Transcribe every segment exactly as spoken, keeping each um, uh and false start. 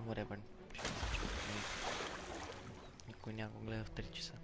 whatever. Никой няма го гледа в три часа.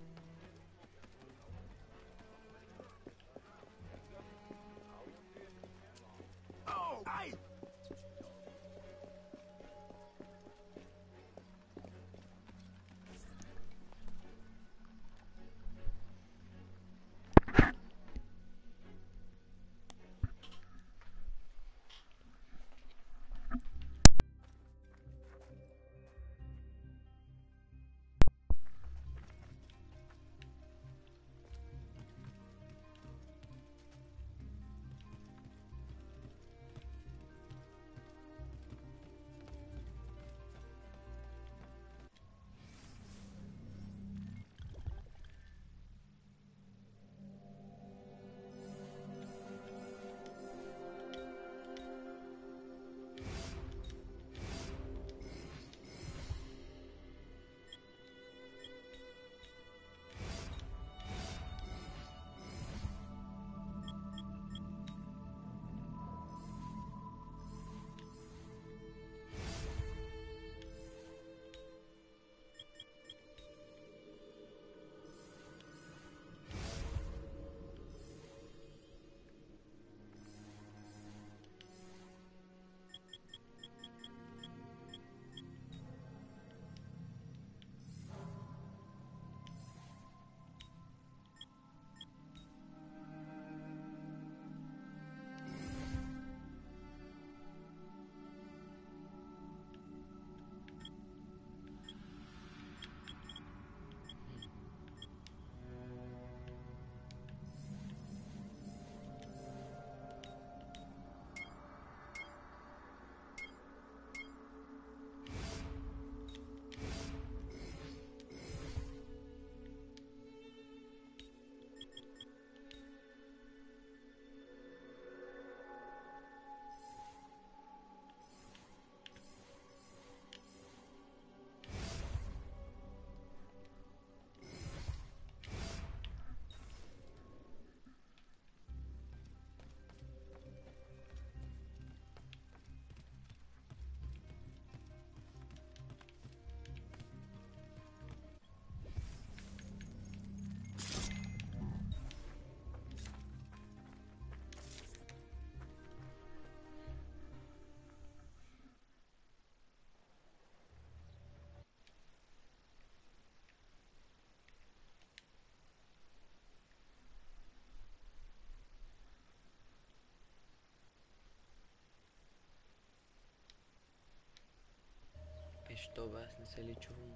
Е, що бе, аз не се ли чувам?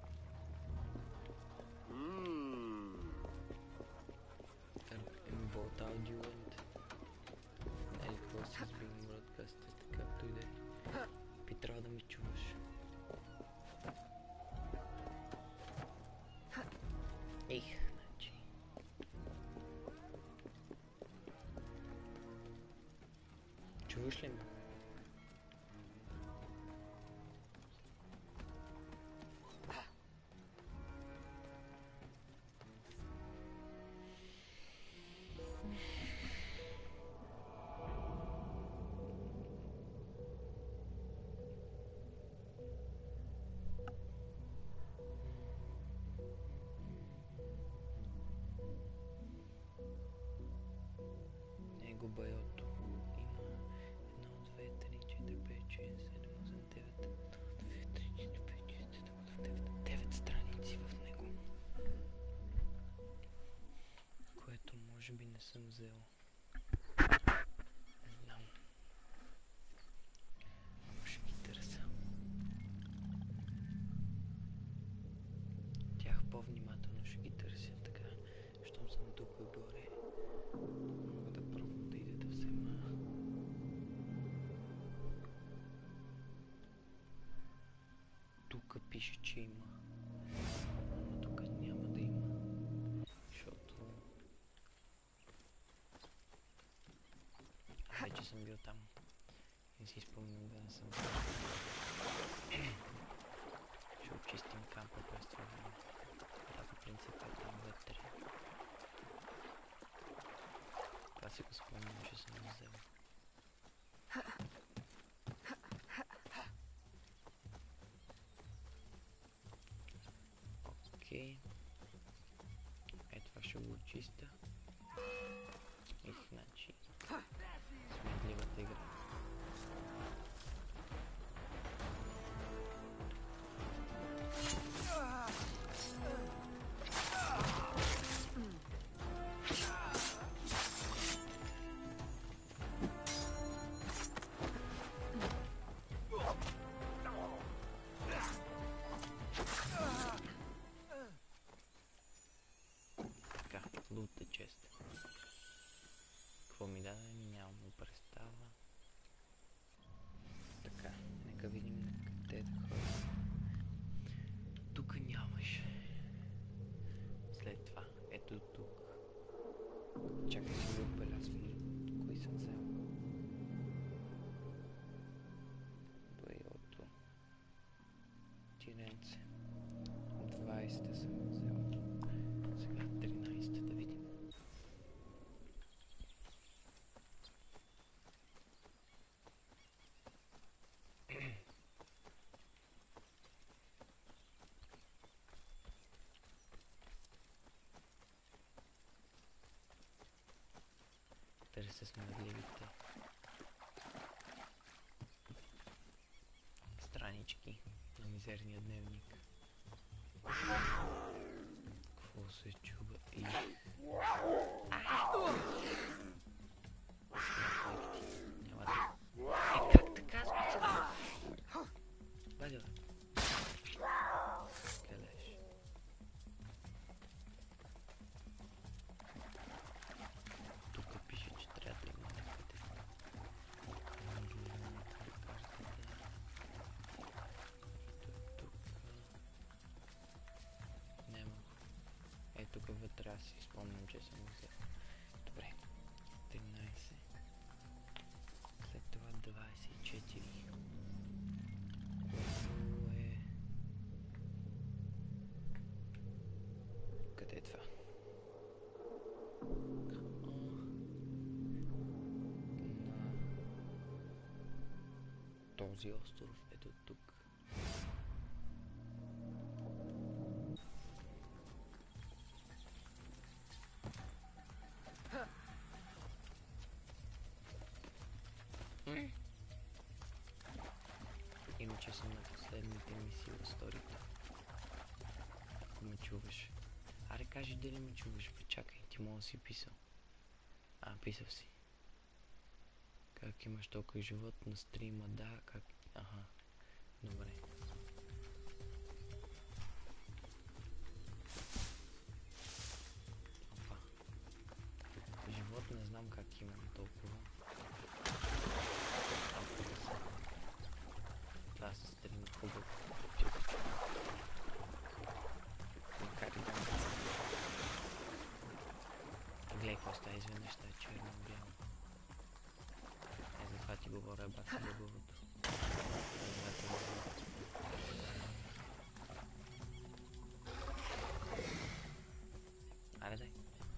Еми, Vault Audio and... Или какво си с Being Broadcasted, както и да е. Би трябва да ми чуваш. Ех, значи... Чуваш ли ме? Него байото има едно, две, три, четири, пет, шест, седем, осем, девет, едно, две, три, четири, пет, шест, седем, осем, девет, девет страници в него, което може би не съм взел. Не знам. Ще ги търся. Тях по-внимателно ще ги търся, така, щом съм тук горе. Мога да пробвам да иде да взема. Тук пише, че има. Но тук няма да има. Защото... вече съм бил там. Не си спомням да не съм бил. Ще очистим кампа през това време. Да, по принцип е там вътре. Това си го спомням, че съм взел. Окей. Е, това ще го очиста. И значи сметливата игра. Лута чест. Какво ми даде? Нямам представа. Така, нека видим къде да ходим. Тук нямаше. След това, ето тук. Чакай си го отбелязвам. Кои съм взел? Байото. Тиренце. двайсета съм взел. Сега тринайсета да видим. Търся смърдливите странички на мизерния дневник. Какво се чува и... Няма да... Е, как така специално? Бадя, бе. Къдеш? Тук пише, че трябва да има някъде. Няма. Е, тук вътре аз си спомням, че съм го взел. Добре. тринайсет. След това двайсет и четири. Което е... Къде е това? На този остров, ето тук. Иначе съм на последните мисии в сторито. Ако ме чуваш. Аре, кажи дали ме чуваш, бе, чакай, ти мога да си писал. А, писал си. Как имаш толкова живот на стрима, да, как... Аха, добре. Опа. Живот не знам как имам толкова. Да, се стрим хубаво. Макар и да не. Гледай, какво става изведнъж, ще е черно-бяло. Е, затова ти говоря, баси любовото. Аре, дай.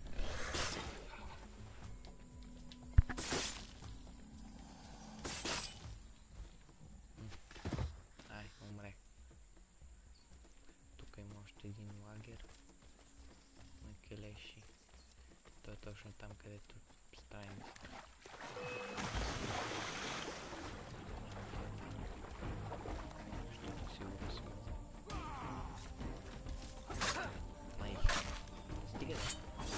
Ай, умре. Тук има още един лагер на келеши. Той е точно там, където страницата. Защото сигурно съм. Май. Стига да.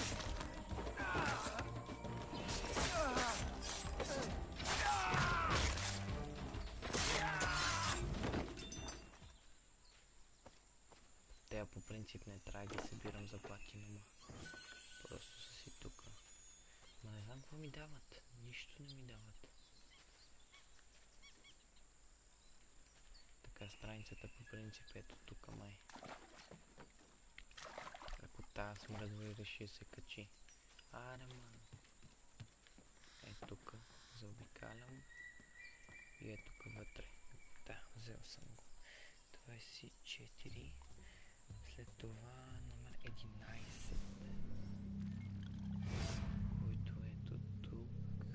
Те по принцип не трябва да ги събирам за платинума. Просто са си тука. Ма не знам какво ми дават. Нищо не ми дават. Така, страницата по принцип ето тука май. Ако тази смръдва и реши да се качи. Аре, ман. Е тука. Заобикалям. И е тука вътре. Да, взел съм го. двайсет и четири. След това номер единайсет. Който ето тук.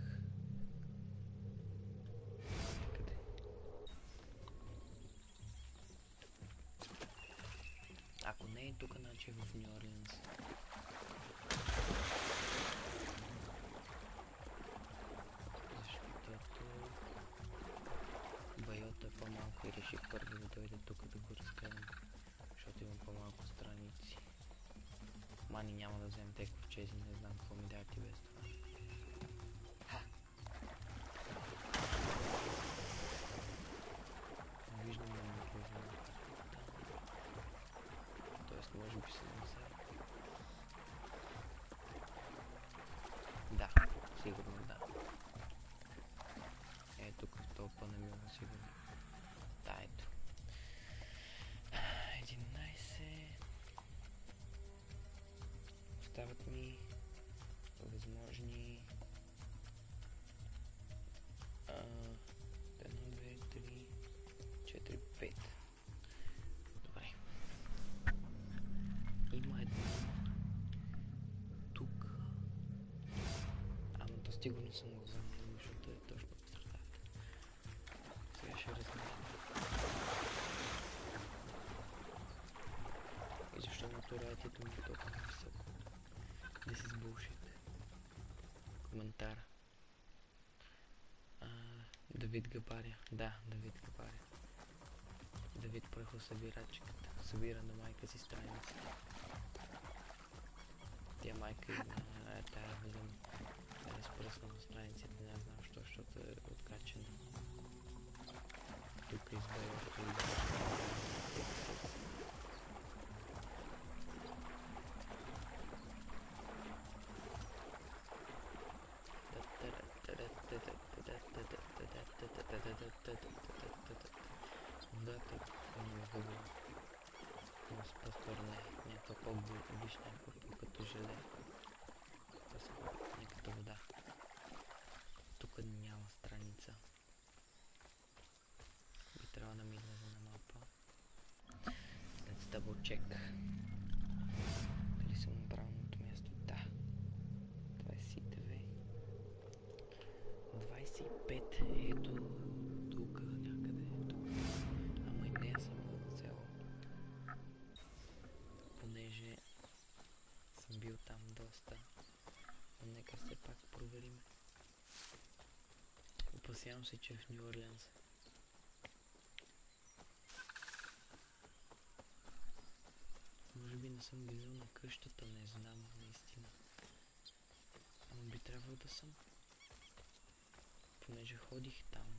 Къде? Ако не Ей, тук значи е в Ню Орлеанс. Защото Байота е по-малко и реших първо да дойде тук да го разгледам. Защото имам по-малко страници. Мани няма да вземем те ковчези, не знам какво ми дава ти без това. Не виждам да ми излезе на картата. Тоест може би съм взел. Да, сигурно да. Е, тук в толпа намирам сигурно. Да, ето. единайсет. Остават ми възможни едно, две, три, четири, пет. Добре. Има едно тук. Ама то сигурно съм го взел, защото е точно по средата. Сега ще разгледам. И защо натуралитето ми е толкова високо? This is bullshit. Коментар. А, Давид Габаря. Да, Давид Габаря. Давид прахосъбирачката. Събира на майка си страниците. Тя майка и на тая възъм е разпръсна на страниците. Не знам защо, защото е откачена. Тук избавято и водата не е хубава. Но по-скоро не, някаква по-вишна, като желе. По-скоро не като вода. Тук няма страница. Би трябва да ми излезе на мапа. Let's double check. Дали съм на правилното място? Да. двайсет и две. двайсет и пет. Ето тук някъде. Тук. Ама и не съм го взел. Понеже съм бил там доста. Но нека все пак проверим. Опасявам се, че е в Ню Орлеанс. Може би не съм влизал на къщата, не знам наистина. Ама би трябвало да съм. Понеже ходих там.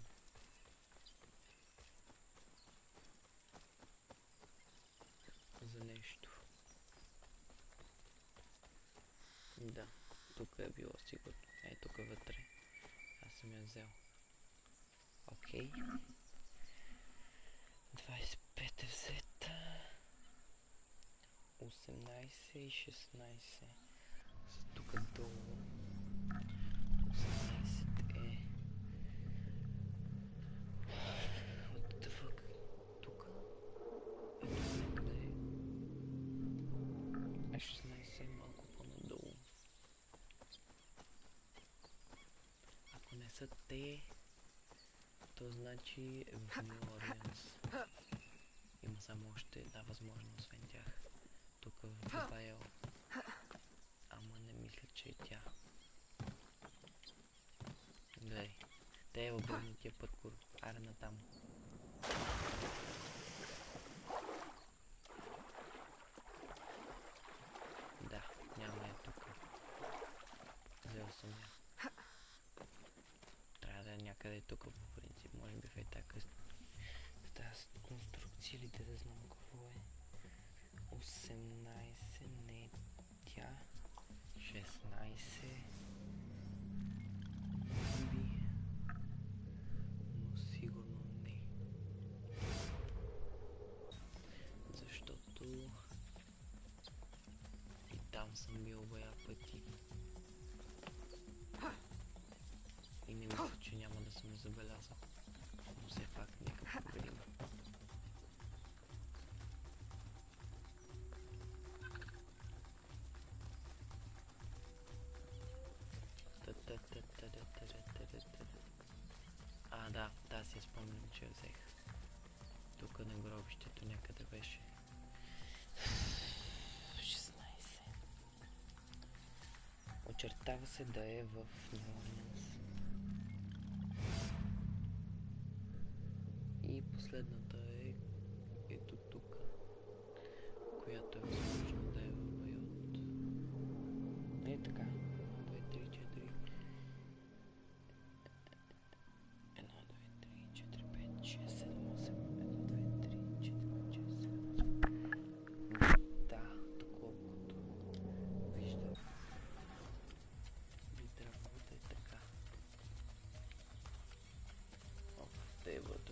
За нещо. Да, тук е било сигурно. Е, тук вътре. Аз съм я взел. Окей. двайсет и пет е взета. осемнайсет и шестнайсет. Тук долу. осемнайсет е... What the fuck? Тук? Е, тук някъде. А шестнайсет е малко по-надолу. Ако не са те, то значи е в Ню Орлеанс. Има само още една възможност, освен тях. Тук в Байо. Ама не мисля, че е тя. Гледай. Те е обърнатия паркур. Аре натам. Да, няма я тук. Взел съм я. Трябва да е някъде тук по принцип. Може би в е така. В тази конструкция ли да знам какво е. осемнайсет не е тя. шестнайсет. Може би. Но сигурно не. Защото и там съм бил бая пъти. И не мисля, че няма да съм забелязал. Но все пак нека проверим. А, да, да, си спомням, че взех. Тук на гробището някъде беше. Очертава се да е в New Orleans. И последната е ето тук, която е възможно да е в Байот. Е така. две, три, четири. едно, две, три, четири, пет, шест, седем, осем. едно, две, три, четири, пет, шест, седем, осем. Да, доколкото виждам, би трябвало да е така. Оп, тейбълто.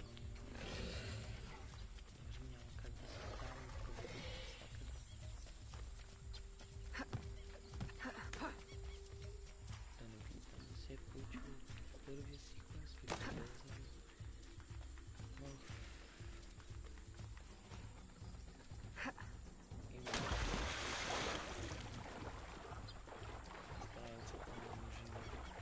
Дори няма как да се става и проведе всякъде. Да не питам да се е получило в първия секвенс или да знам. Оф. Има страница по-множина.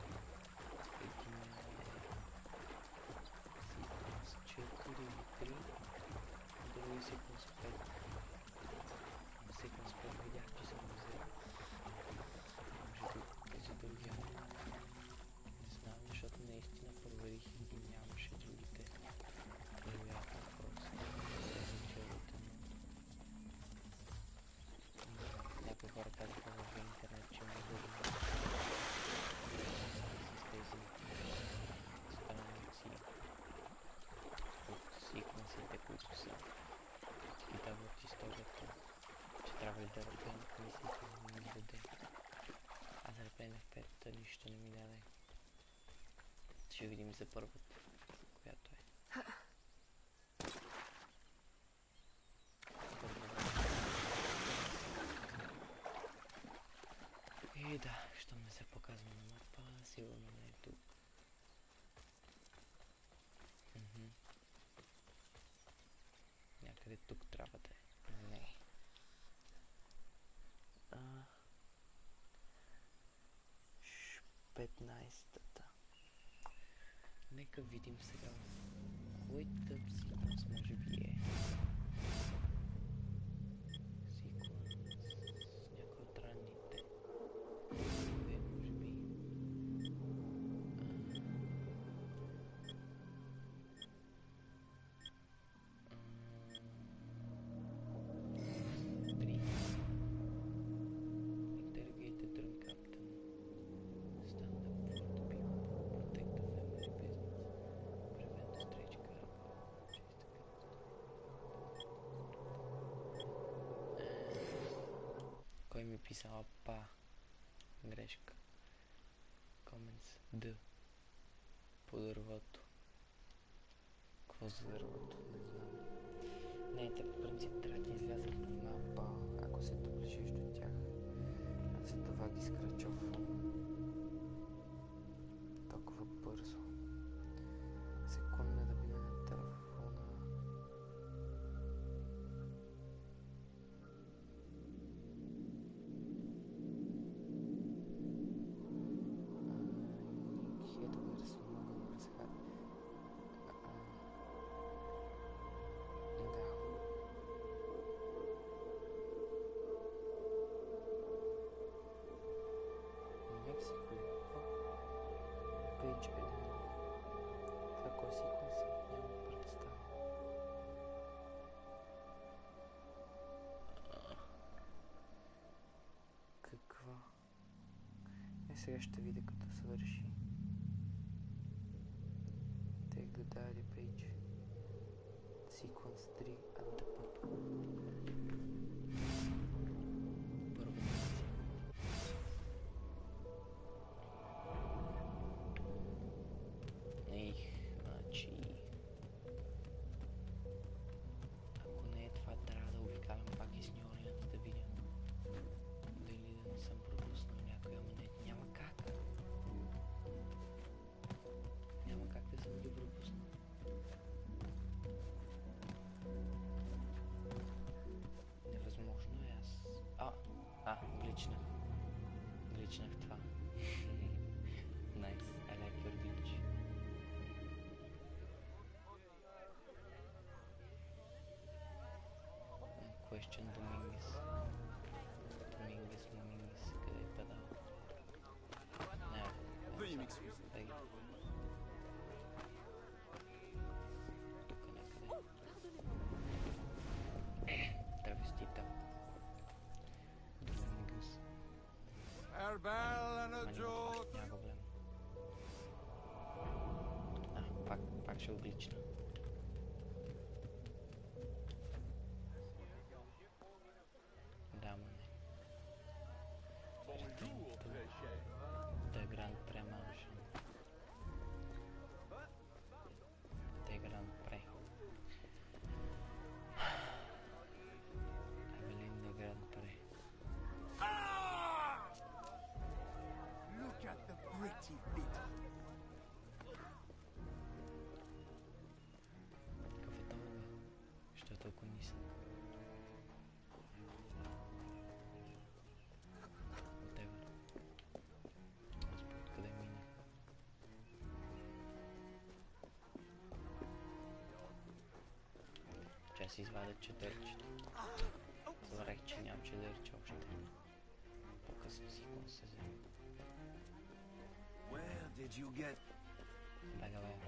Един е секвенс четири или три, други секвенс пет. На секвенс пет видях, че съм го взел. Може би за другия. Не знам, защото наистина проверих и ги нямаше другите. Вероятно просто не се зачелите, но някои хора казаха в интернет, че може да има с тези страници от секвенсите, които са изпитава от историята, че трябва ли да репеем в мислите, не ми даде. Аз репеем в петата, нищо не ми даде. Ще видим за първата, която е. И да, що ме се показва на мапа, сигурно не е тук. Мхм. Някъде тук трябва да е. Не. А... петнайсета. Нека видим сега кой тъп секвенс може би е. Секвенс някой от ранните. Две може би. Три. Interrogate the drunk captain. Stand up for the people. Protect the family business. Prevent the strange cargo. Chase the captain. Кой ми писала па? Грешка. Comments. Д. По дървото. Какво за дървото? Не знам. Не, те по принцип трябва да излязат на мапа, ако се доближиш до тях. Затова ги скрачовам толкова бързо. Секунда да бина на телефона. Хедвърс мога да разхват. Да. Мексико ли? Какво? Пейдж едно. Това кой секвенс е? Нямам представа. Какво? Е, сега ще видя като свърши. Take the diary page. Sequence три at the pub. Първата си. Ех, значи... Ако не е това, трябва да обикалям пак из New Orleans да видя. Дали да не съм пропуснал някой, ама не, няма как. Няма как да съм ги пропуснал. Невъзможно е аз. А, а, гличнах. Гличнах това. Nice, I like your glitch. Question Dominguez. Dominguez, Dominguez, къде е падал? Дай ги. Тук някъде. Травестита. Долен гъс. Ма няма проблем. А, пак, пак ще отлична. Да, ма не. Да, Гранд Преманшън. Да, Гранд Пре. Евелин да Гранд Пре. Look at the pretty bit. Какъв е това, бе? Що е толкова нисък? Whatever. Аз по откъде минах? Че си извадя четърчето. Забравих, че нямам четърче още. По-късно си какво се взема. Where did you get? Бега, бега.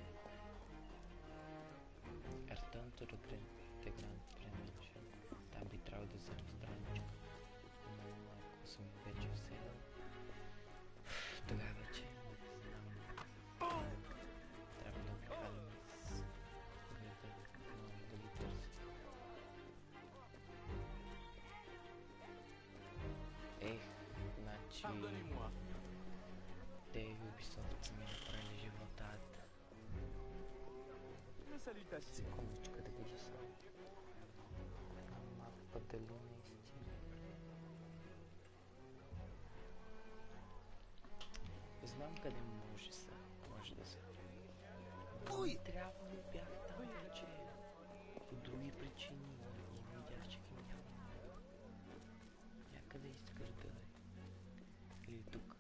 Return to the Grand, the Grand Dimension. Там би трябвало да взема страничка. Но ако съм вече взел, тогава вече не знам. Трябва да обикалим с града, но да ги търся. Ех, значи... Те Ubisoft са ми направили живота. Секундочка да видя сега. Мапа дали наистина. Знам къде може са. Може да са. Ой! Трябва да бях там вече. По други причини. И видях, че ги няма. Някъде из града е. Или тук.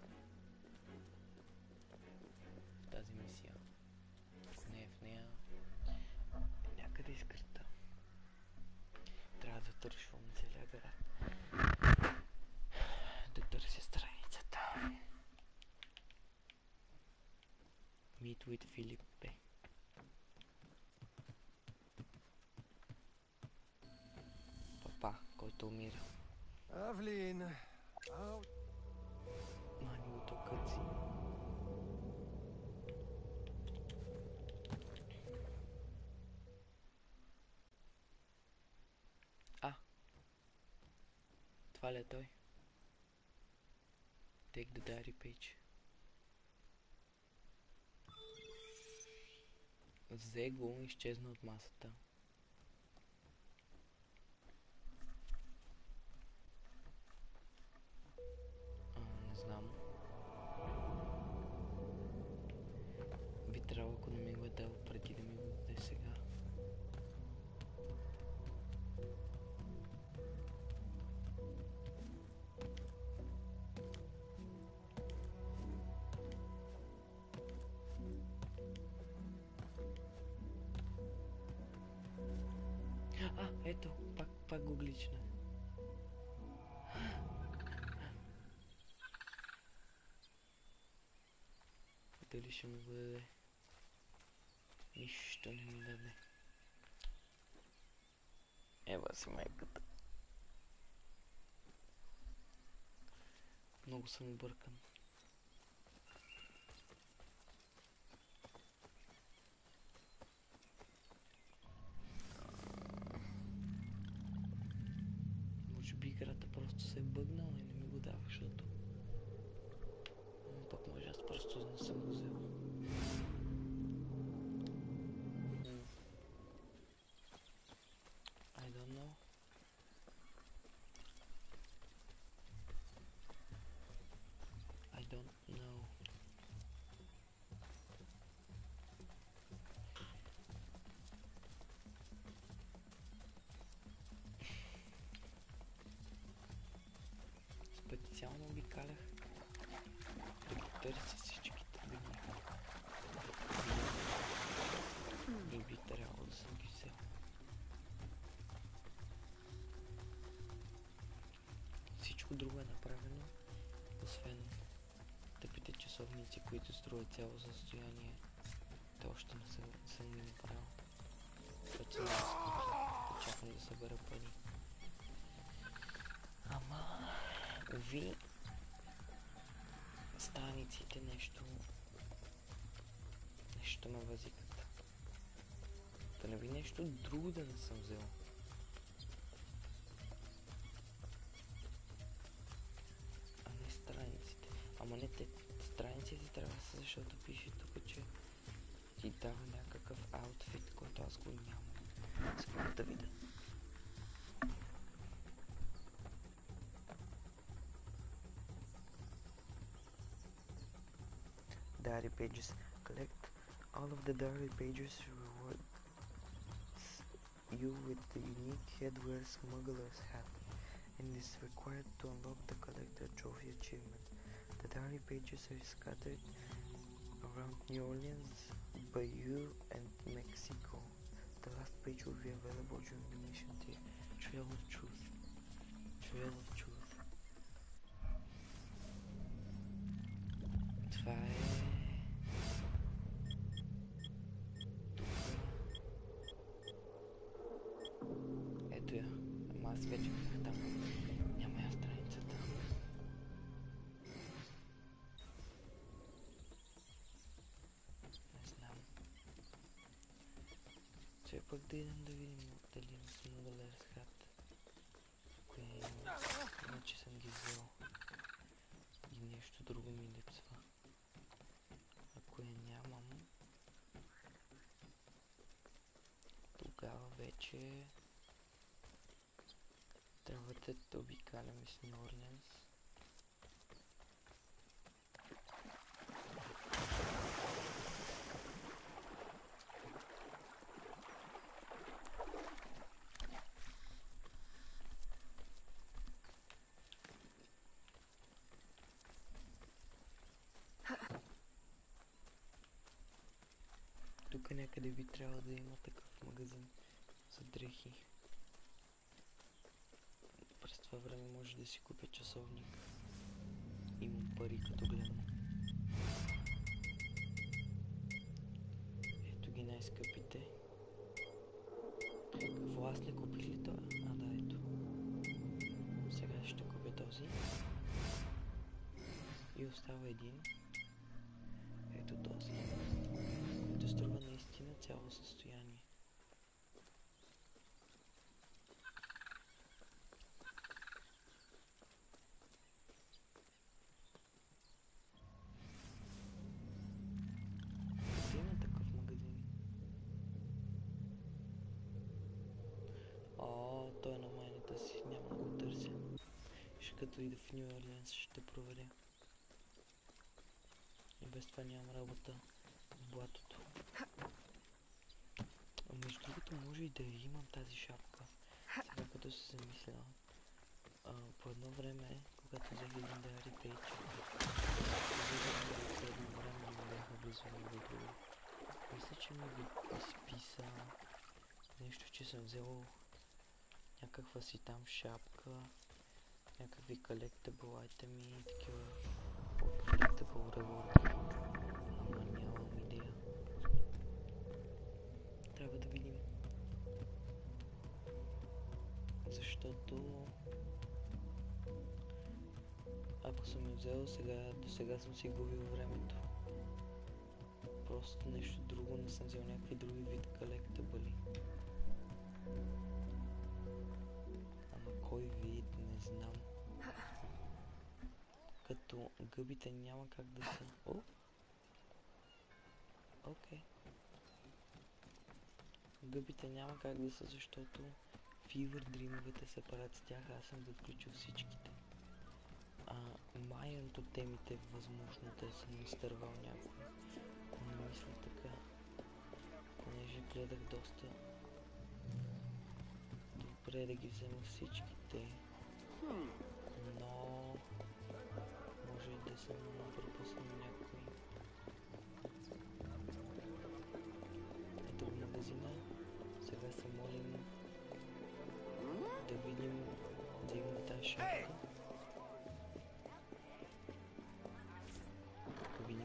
В тази мисия. Ако не е в нея, някъде из града. Трябва да тършвам целия град. Да търся страницата. Meet with Филипе. Папа, който умира. Авлин. Ау. Манилото къци. А! Това ли е той? Take the diary page. Взе го и изчезна от масата. А, не знам. Би трябвало, ако не ми го е дал преди да ми го даде сега. А, ето, пак, пак го глична. Дали ще ми го даде? Нищо не ми даде. Ева си майката. Много съм объркан. Може би играта просто се е бъгнала и не ми го дава, защото... Но пък може аз просто не съм го взел. I don't know. I don't know. Специално обикалях да ги търся всичките дни. И би трябвало да съм ги взел. Всичко друго е направено, освен тъпите часове. часовници, които струват цяло състояние. Те още не съм, съм ги направил. Вече съм скъпи. Чакам да събера пари. Ама, уви, страниците нещо, нещо ме възикат. Да не би нещо друго да не съм взел. А не страниците. Ама не те, страниците трябва да са, защото пише тук, че ти дава някакъв аутфит, който аз го нямам. Сега да видя. Diary pages. Collect all of the diary pages rewards you with the unique headwear smuggler's hat and is required to unlock the collector trophy achievement. The diary pages are scattered around New Orleans, Bayou, and Mexico. The last page will be available during the mission day. Trail of Truth. Trail of Truth. Това е... Ето я. Ама аз вече бях там. Няма я страницата. Не знам. Че пък да идем да видим дали не съм Smuggler's Hat. Ако я има. Иначе съм ги взел. И нещо друго ми липсва. Ако я нямам, тогава вече трябва да обикаляме с Ню Орлеанс. Тук някъде би трябвало да има такъв магазин за дрехи. През това време може да си купя часовник. Имам пари като гледам. Ето ги най-скъпите. Какво аз не купих ли това? А да, ето. Сега ще купя този. И остава един. Ето този. Който струва наистина цяло състояние. Къде има такъв магазин? О, той е на майната си, няма да го търся. Ще като ида в Ню Орлеанс ще проверя. И без това нямам работа в блатото. А между другото може и да имам тази шапка. Сега като се замисля. А, по едно време, когато взех един Diary Page, по едно време ми бяха влизали в друго. Мисля, че ми ги изписа нещо, че съм взел някаква си там шапка, някакви collectible айтеми и такива collectible reward. Ама нямам идея. Трябва да видим. Защото ако съм я взел, сега, до сега съм си губил времето. Просто нещо друго, не съм взел някакви други вид колектабъли. Ама кой вид, не знам. Като гъбите няма как да са... О! Окей. Okay. Гъбите няма как да са, защото Fever Dream-овете се правят с тях, аз съм ги отключил всичките. А майното темите възможно да съм изтървал някой. Ако не мисля така, понеже гледах доста добре да ги взема всичките, но може и да съм пропуснал някой. Ето го магазина, сега се молим да видим да имам тази шапка. Ако ви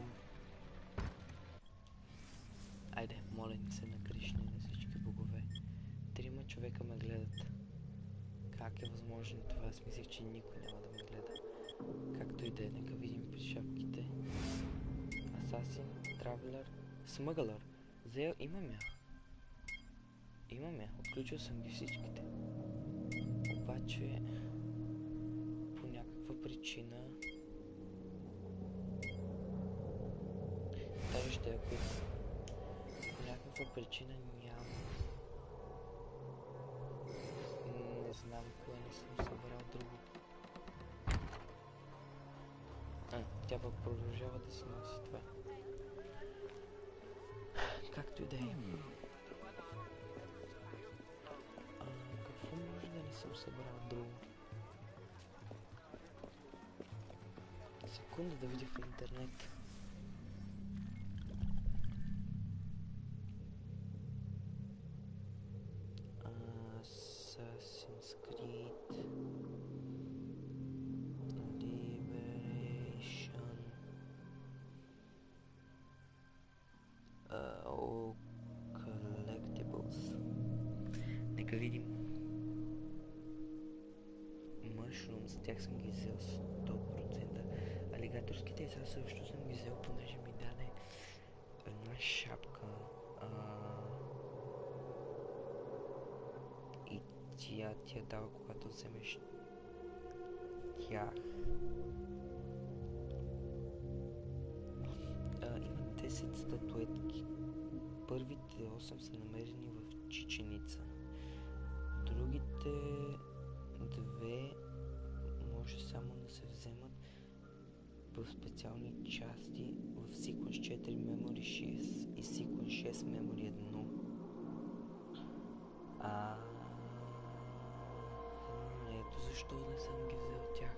човека ме гледат. Как е възможно това? Аз мислех, че никой няма да ме гледа. Както и да е, нека видим при шапките. Асасин, Травелър, Смъгълър. Взел, имам я. Имам я. Отключил съм ги всичките. Обаче, по някаква причина... Даже ще я купя. По някаква причина няма. Не знам кое не съм събрал друго. А, тя пък продължава да си носи това. Както и да е. А, какво може да не съм събрал друго? Секунда да видя в интернет. Assassin's Creed Liberation. Uh, oh, collectibles. Нека видим. Mushrooms, тях съм ги взел сто процента. Алигаторските яйца също съм ги взел, понеже ми даде една шапка. И тя ти я дава, когато вземеш тях. А, има десет статуетки. Първите осем са намерени в Чиченица. Другите две може само да се вземат в специални части в Sequence четири Memory шест и Sequence шест Memory едно. А, ето защо не съм ги взел тях.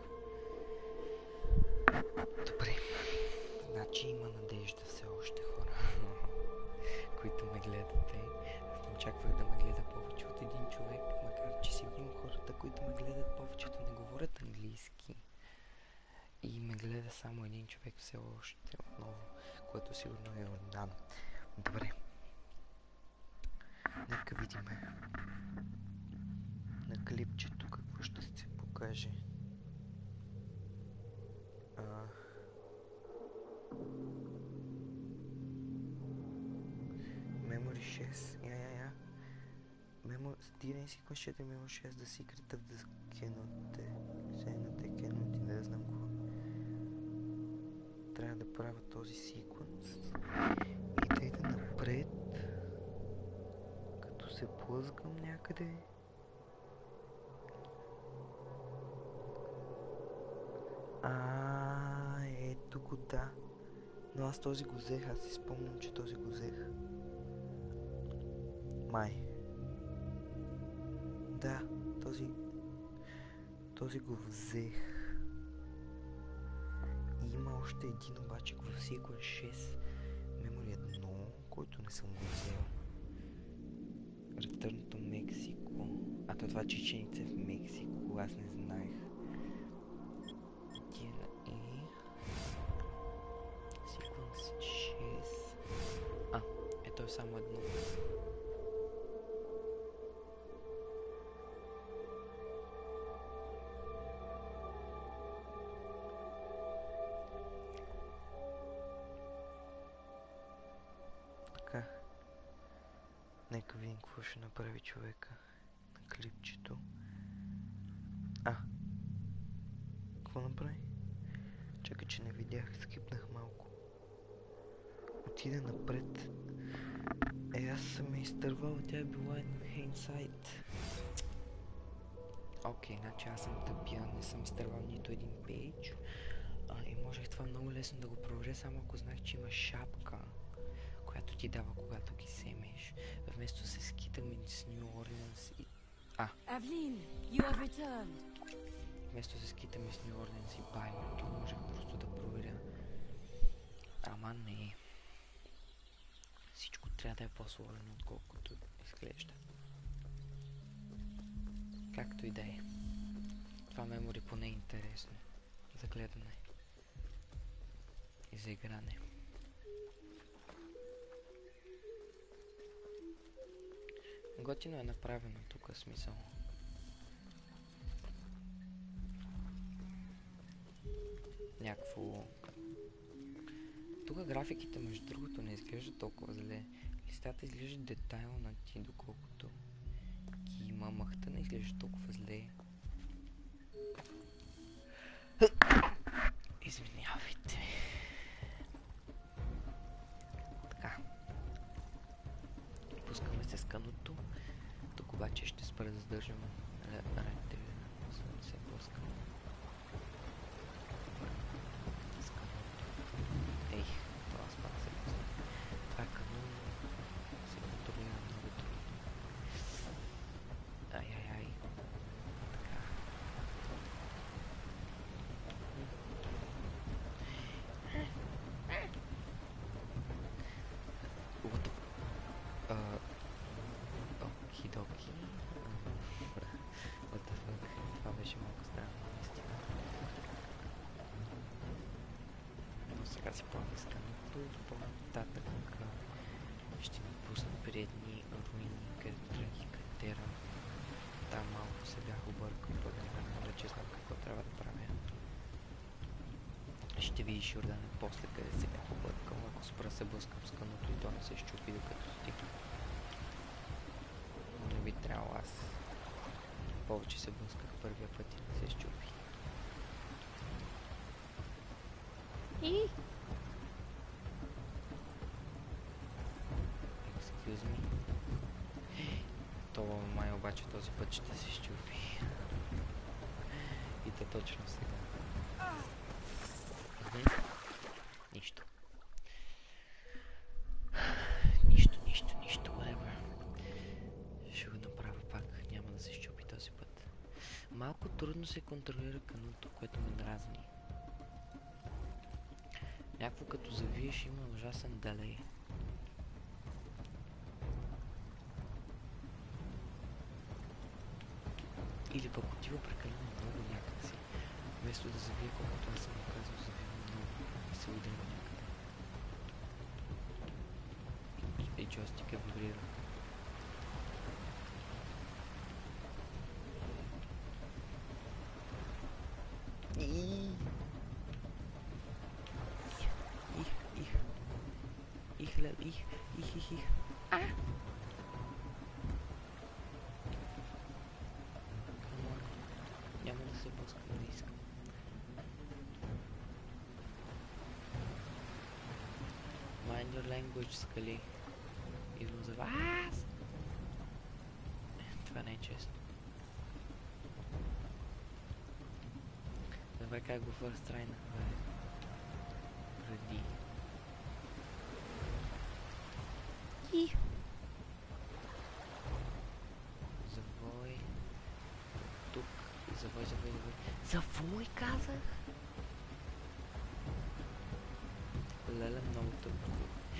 Добре. Значи има надежда все още, хора, които ме гледате. Аз не очаквах да ме гледа повече от един човек, макар че сигурно хората, които ме гледат повечето не говорят английски. И ме гледа само един човек все още отново, което сигурно е Ордан. Добре. Нека видим на клипчето какво ще се покаже. А... Memory шест. Я, я, я. Memory... Steven Sequence четири Memory шест, The Secret of the Cannot. Сейната е Cannot, да я знам какво. Трябва да правя този секвенс. И да ида напред. Като се плъзгам някъде. А, ето го, да. Но аз този го взех, аз си спомням, че този го взех. Май. Да, този... Този го взех. И има още един обаче в Sequence шест Memory едно, който не съм го взел. Return to Mexico. А то това Чеченица е в Мексико, аз не знаех. ди ен ей. Sequence шест. А, ето е само едно. Така. Нека видим какво ще направи човека на клипчето. А! Какво направи? Чакай, че не видях, скипнах малко. Отиде напред. Е, аз съм я изтървал, тя е била hindsight. Окей, значи аз съм тъпия, не съм изтървал нито един пейдж. А, и можех това много лесно да го проверя, само ако знах, че има шапка, която ти дава, когато ги вземеш. Вместо се скитам с Нью Орлеанс и... А! Aveline, you have returned. Вместо се скитам с Нью Орлеанс и Байланд, можех просто да проверя. Ама не. Всичко трябва да е по-сложно, отколкото изглежда. Както и да е. Това мемори поне е интересно. За гледане. И за игране. Готино е направено тук, смисъл. Някакво... Тук графиките, между другото, не изглеждат толкова зле. Листата изглеждат детайлнати, доколкото ги има. Махта не изглежда толкова зле. Извинявайте. Така. Пускаме се с каното. Тук обаче ще спра да задържам ред, за да се пускам. С каното. Ей, това спак се пусна. Това кано се контролира много трудно. Ай-ай-ай. Така. What the... Uh, Оки-доки. What the fuck? Това беше малко странно, наистина. Но сега си плавам с каното. По-нататък ще ми пуснат при едни руини, където трябва ги катера. Там малко се бях объркал, пък не знам вече знам какво трябва да правя. Ще видиш, Йордане, после къде се бях объркал. Ако спра се блъскам с каното и то не се щупи докато стигна. Не би трябвало аз. Повече се блъсках първия път и не се щупи. И? Excuse me. Това май обаче този път ще се щупи. И то точно сега. Нищо. Нищо, нищо, нищо, whatever. Ще го направя пак, няма да се щупи този път. Малко трудно се контролира каното, което ме дразни. Някакво като завиеш има ужасен далей. Или пък отива прекалено много някакси. Вместо да завия колкото аз съм казал, завивам много и се удрям някъде. И джойстика вибрира. Их, их, их, лел, их, их, их, их. А! Камон, няма да се блъскам, не искам. Mind your language, скали. Идвам за вас! Това не е честно. Давай как го first try на преди. И завой тук и завой, завой, завой. Завой казах! Леле, много тъпо.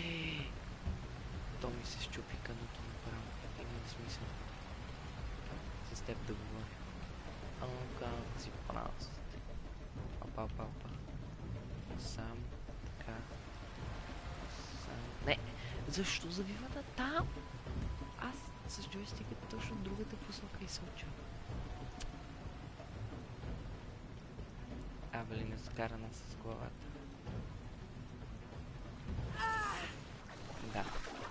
То ми се щупи каното направо. Има ли смисъл с теб да говоря? О, как си прост. Опа, опа, опа. Сам, така. Сам. Не! Защо завивата там? Аз с джойстика точно другата посока и соча. Авелин е скарана с главата. Да.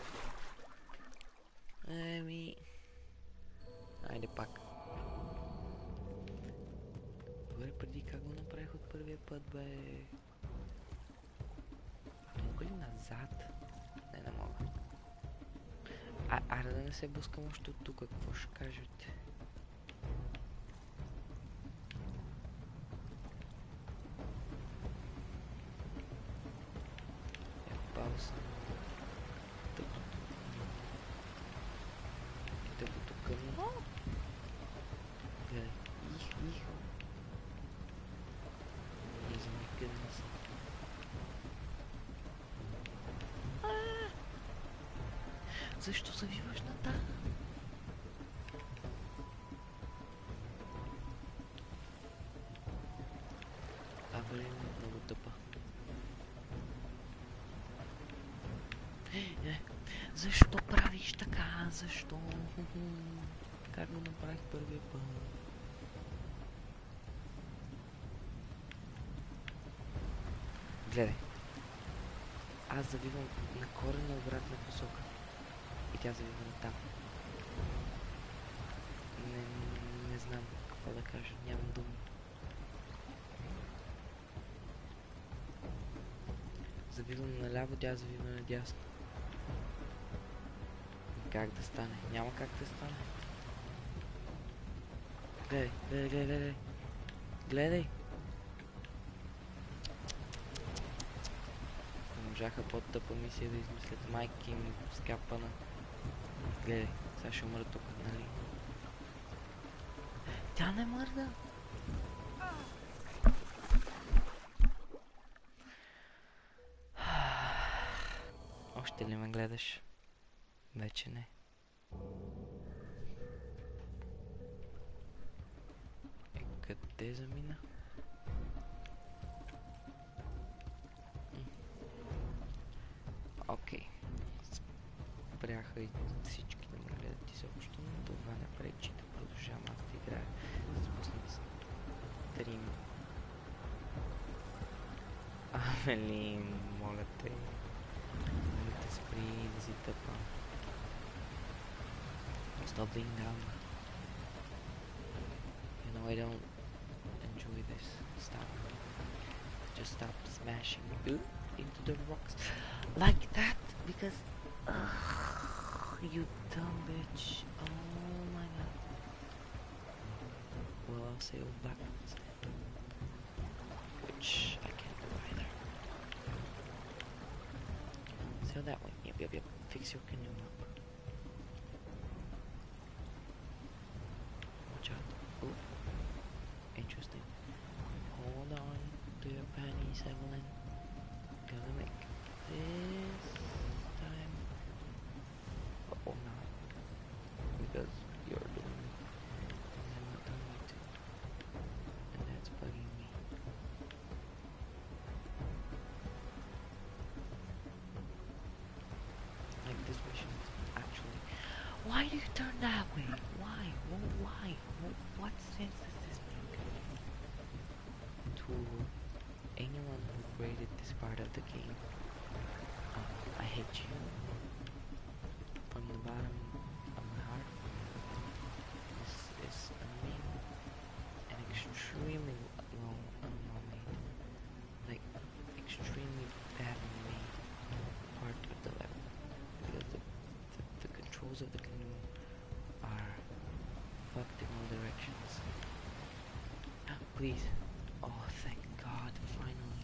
Еми... Айде пак. Добре, преди как го направих от първия път, бе? Мога ли назад? Не, не мога. А, аре да не се блъскам още от тук, какво ще кажете? Е, пауза. Тъпото. Тъпото къмно. Гледай. Их, их. Не замикъдна съм. Защо завиваш на там? А, блин, много тъпа. Е, защо правиш така? Asas estão. Carne no parque para ver pão. Гледай. Аз завивам на корена обратна посока. И тя завива там. Не, не знам какво да кажа, нямам думи. Завивам наляво, тя завива надясно. Как да стане? Няма как да стане. Гледай, гледай, гледай, гледай. Гледай. Не можаха по-тъпа мисия да измислят, майки ми скапана. Гледай, сега ще умра тук, нали? Тя не мърда. Още ли ме гледаш? Вече не. Е, къде замина? Окей. Спряха и всички да ме гледат изобщо, но това не пречи да продължавам аз да играя. Да спусна да стрим. Амелин, моля те. Моля те, спри да си тъпа. Stop being dumb. You know I don't enjoy this. Stop. Just stop smashing into the rocks like that because ugh, you dumb bitch. Oh my god. Well, I'll say all backwards then, which I can't do either. Sail that way. Yep, yep, yep. Fix your canoe up. Watch out. Oh, interesting. Hold on to your panties, Evelyn. Gonna make this time, or not, because you're doing it and I'm not telling you to, and that's bugging me. Like this mission is actually. Why do you turn that way? Why? Well, why? Well, what sense does this make? To anyone who created this part of the game, uh, I hate you from the bottom of my heart. This is a mean and extremely long, um, well made, like extremely badly made part of the level, because the, the, the controls of the canoe are fucked in all directions. Please. Oh, thank God, finally.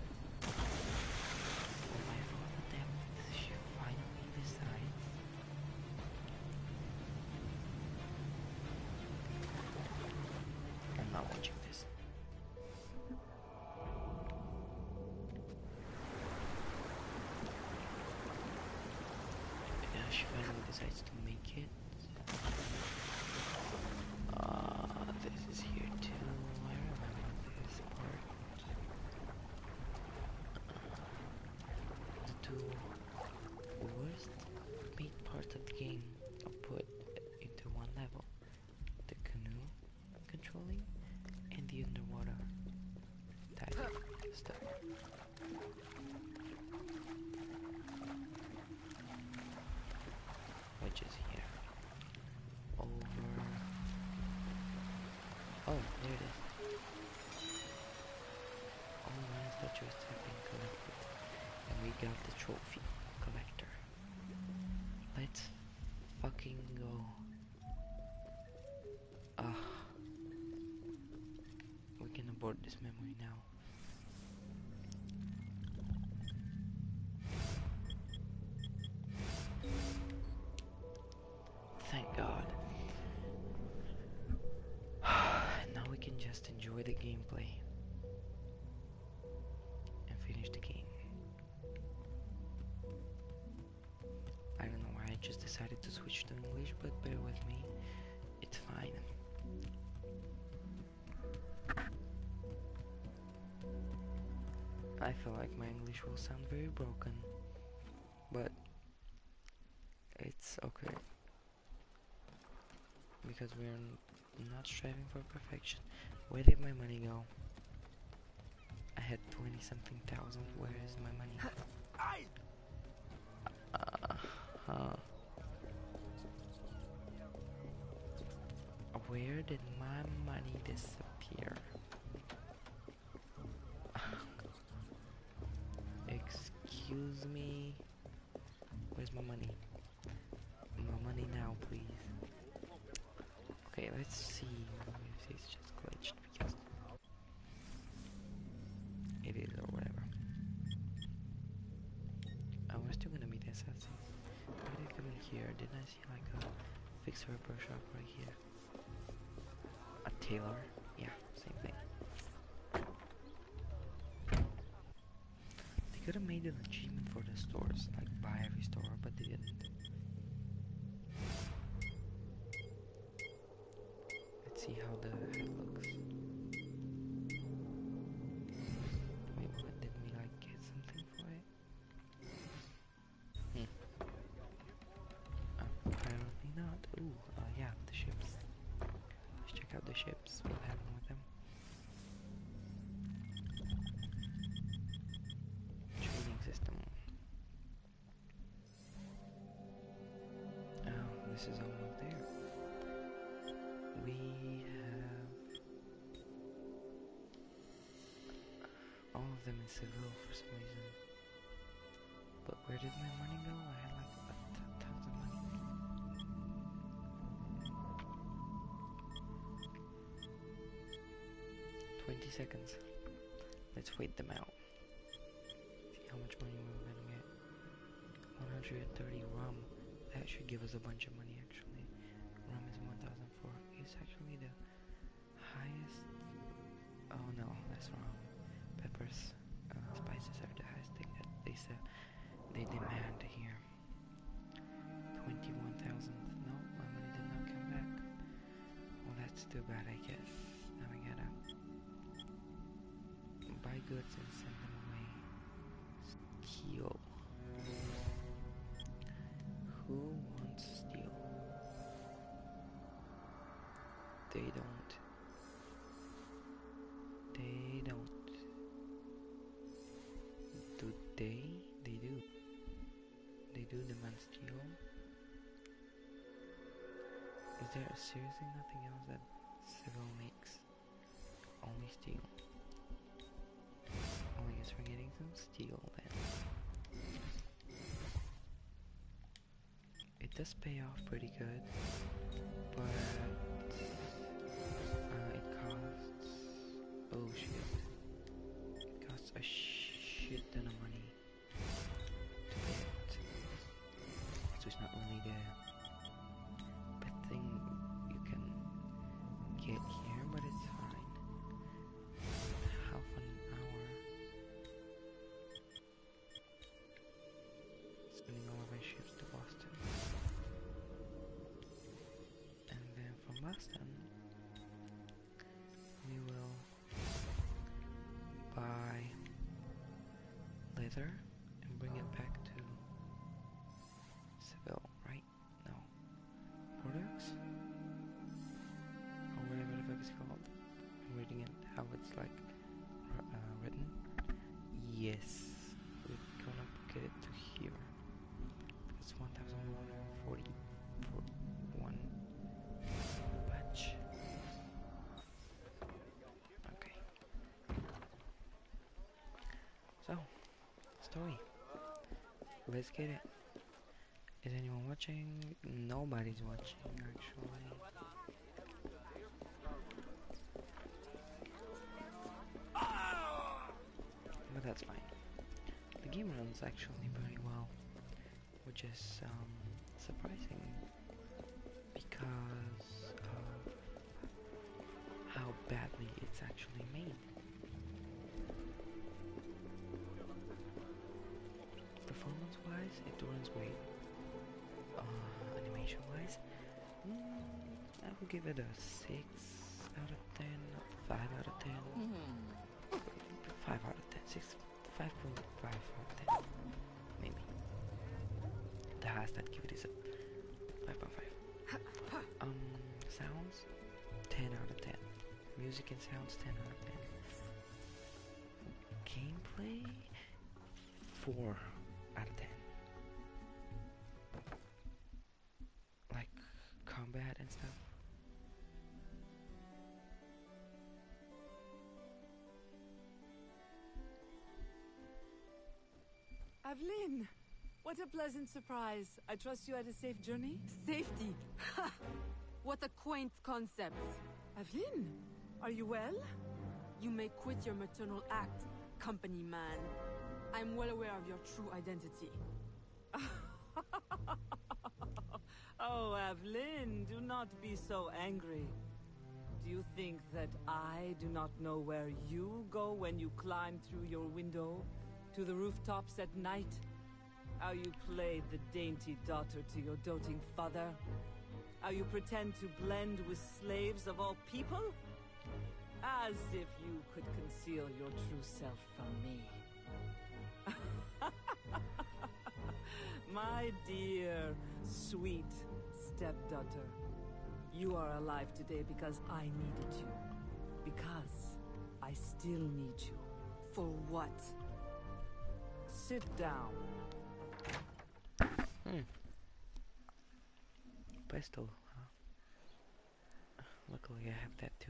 Oh my God, damn it, she finally decides. I'm not watching this. Yeah, she finally decides to make it. Uh, this is here too. I remember this part. The two worst made parts of the game are put into one level. The canoe controlling and the underwater type stuff. Which is here. Over. Oh, there it is. All nine statues have been collected, and we got the trophy collector. Let's fucking go. Ah, we can abort this memory now. Thank God. Now we can just enjoy the gameplay and finish the game. I don't know why I just decided to switch to English, but bear with me, it's fine. I feel like my English will sound very broken, but it's okay. because we're n- not striving for perfection. Where did my money go? I had twenty something thousand. Where is my money? Uh, huh. Where did my money disappear? Excuse me. Where's my money? My money now, please. Okay, let's see if it's just glitched because it is or whatever. Oh, we're still gonna meet assassins. Why did I come in here? Didn't I see like a fixer repair shop right here? A tailor? Yeah, same thing. They could have made an achievement for the stores, like buy every store, but they didn't. Let's see how the head looks. Wait, what? Did we like get something for it? Hmm. Apparently not. Ooh, uh, yeah, the ships. Let's check out the ships. What happened with them? Trading system. Oh, this is almost there. We have all of them in Seville for some reason. But where did my money go? I had like a t tons of money. Twenty seconds. Let's wait them out. See how much money we're gonna get. one hundred thirty rum. That should give us a bunch of money actually. Rum is one thousand four. It's actually the highest. Oh no, that's wrong. Peppers, uh, spices are the highest thing that they sell. They demand here. Twenty-one thousand. No, my money did not come back. Well, that's too bad, I guess. Now we gotta buy goods and send them away. Steel. Who wants steel? They don't. They don't. Do they? They do. They do demand steel. Is there seriously nothing else that Seville makes? Only steel. Well, I guess we're getting some steel then. It does pay off pretty good, but uh, it costs. Oh shit! It costs a shit ton of money to get. So it's not really the best thing you can get here, but it's fine. Half an hour. Sending all of my ships to Boston. And then from Boston, we will buy leather and bring it back to Seville, right? No. Products? Or whatever the fuck it's called. I'm reading it how it's like uh, written. Yes. We're gonna get it to here. It's one thousand one hundred forty for one batch. Okay. So, story. Let's get it. Is anyone watching? Nobody's watching actually. But that's fine. The game runs actually very well, which is um, surprising because of how badly it's actually made. Performance-wise, it runs great. Uh, animation-wise, mm, I will give it a six out of ten, five out of ten, five out of ten, six, five point five out of ten, maybe. The highest I'd give it is a five point five. Um, Music and sounds ten out of ten. Gameplay four out of ten. Like combat and stuff. Aveline, what a pleasant surprise. I trust you had a safe journey? Safety. Ha! What a quaint concept. Aveline, are you well? You may quit your maternal act, company man. I'm well aware of your true identity. Oh, Aveline, do not be so angry. Do you think that I do not know where you go when you climb through your window to the rooftops at night? How you played the dainty daughter to your doting father? How you pretend to blend with slaves of all people? As if you could conceal your true self from me. My dear, sweet stepdaughter, you are alive today because I needed you. Because I still need you. For what? Sit down. Hmm. Pistol, huh? Luckily I have that too.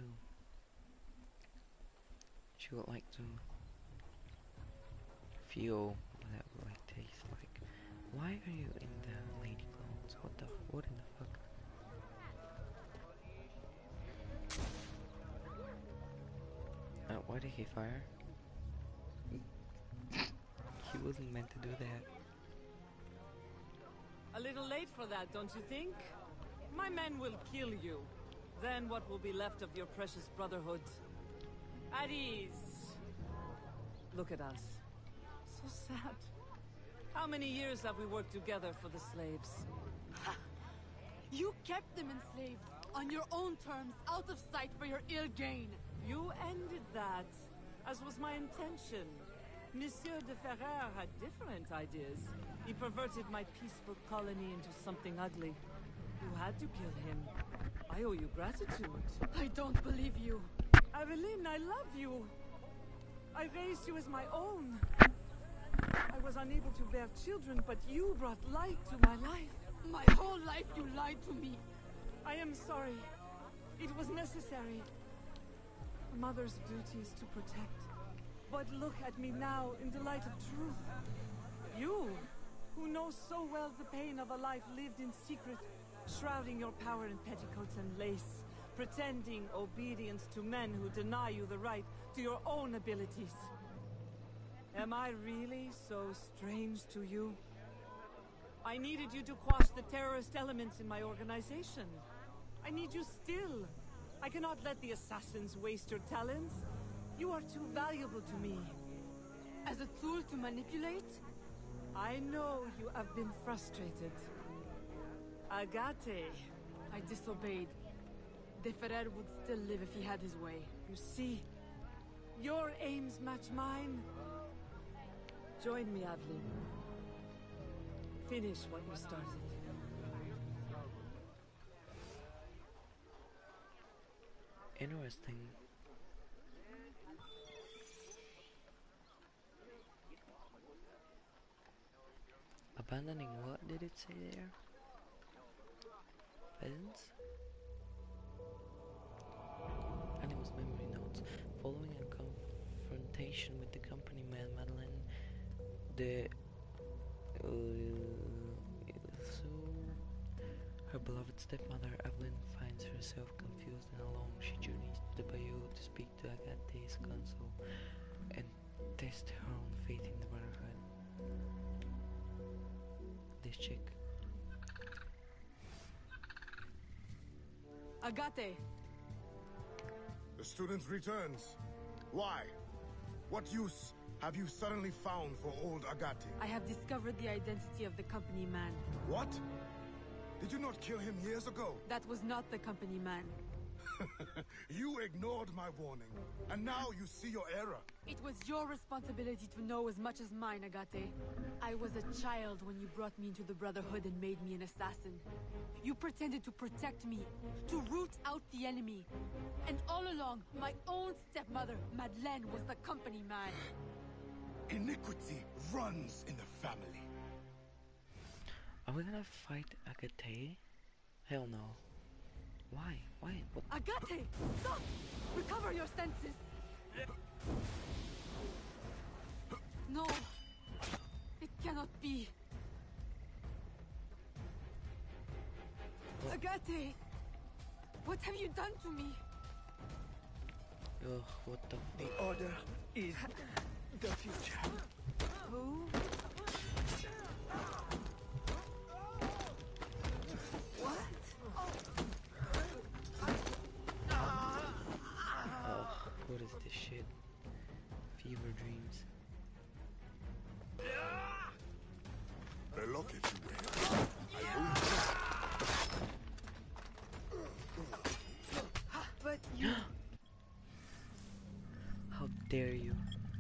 She would like to feel what that would like taste like. Why are you in the lady clothes? What the what in the fuck? Uh, why did he fire? He wasn't meant to do that. A little late for that, don't you think? My men will kill you. Then what will be left of your precious brotherhood? At ease. Look at us. So sad. How many years have we worked together for the slaves? You kept them enslaved, on your own terms, out of sight for your ill gain. You ended that, as was my intention. Monsieur de Ferrer had different ideas. He perverted my peaceful colony into something ugly. You had to kill him. I owe you gratitude. I don't believe you. Aveline, I love you. I raised you as my own. I was unable to bear children, but you brought light to my life. My whole life you lied to me. I am sorry. It was necessary. A mother's duty is to protect. But look at me now in the light of truth. You, who know so well the pain of a life lived in secret, shrouding your power in petticoats and lace, pretending obedience to men who deny you the right to your own abilities. Am I really so strange to you? I needed you to quash the terrorist elements in my organization. I need you still. I cannot let the assassins waste your talents. You are too valuable to me. As a tool to manipulate? I know you have been frustrated. Agate. I disobeyed. De Ferrer would still live if he had his way. You see, your aims match mine. Join me, Aveline. Finish what you started. Interesting. Abandoning what did it say there? Peasants? Animals memory notes. Following a confrontation with the company man Madeline, the uh, so her beloved stepmother Evelyn finds herself confused and alone. She journeys to the bayou to speak to Agate's council and test her own faith in the brotherhood. This chick. Agate! The student returns. Why? What use have you suddenly found for old Agate? I have discovered the identity of the company man. What? Did you not kill him years ago? That was not the company man. You ignored my warning, and now you see your error. It was your responsibility to know as much as mine, Agate. I was a child when you brought me into the Brotherhood and made me an assassin. You pretended to protect me, to root out the enemy. And all along, my own stepmother, Madeleine, was the company man. Iniquity runs in the family. Are we gonna fight Agate? Hell no. Why? Why? What? Agate! Stop! Recover your senses! No! It cannot be! What? Agate! What have you done to me? Ugh, what the The fuck? Order is the future. Who? What? Ugh, what is this shit? Fever dreams. The locket you wear. I know But you... How dare you?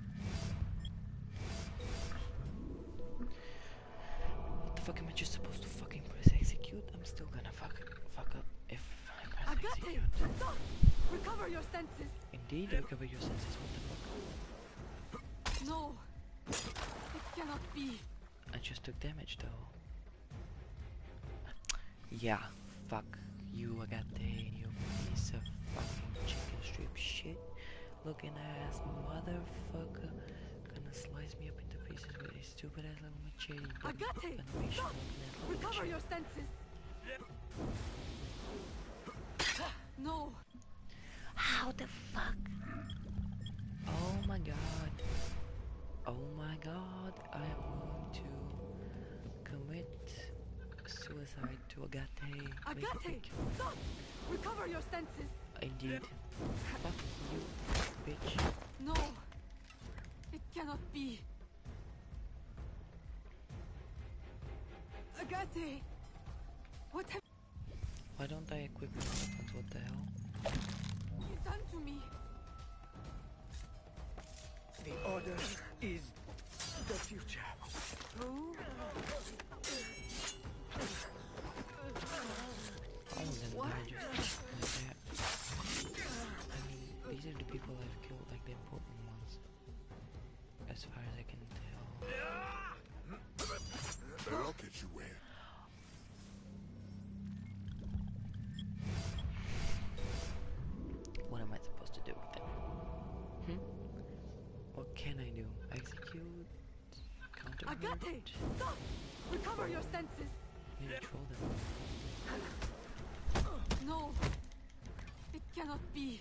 What the fuck am I just supposed to fucking press execute? I'm still gonna fuck fuck up if I press Agate! execute. Stop! Recover your senses! Indeed, recover your senses. What the fuck? No! It cannot be! I just took damage though. Yeah, fuck you, Agate, you piece of fucking chicken strip shit looking ass motherfucker. Gonna slice me up into pieces with a stupid ass little machete. but Agate! gonna make sure Stop! looking at little Recover shit. your senses! No! How the fuck? Oh my god. Oh my god. I am going to commit suicide to Agate. Agate! Basically kill her. Stop! Recover your senses! Indeed. Fuck you, bitch. No! It cannot be! Agate! What have Why don't I equip my weapons? What the hell? you done to me? The Order is the future. Who? All of them What? die just like that. I mean, these are the people I've killed, like the important ones. As far as I can tell. the locket you wear. What am I supposed to do with them? Hmm? What can I do? Execute? Counter Agate! Stop! Recover your senses! Maybe troll them. No! It cannot be!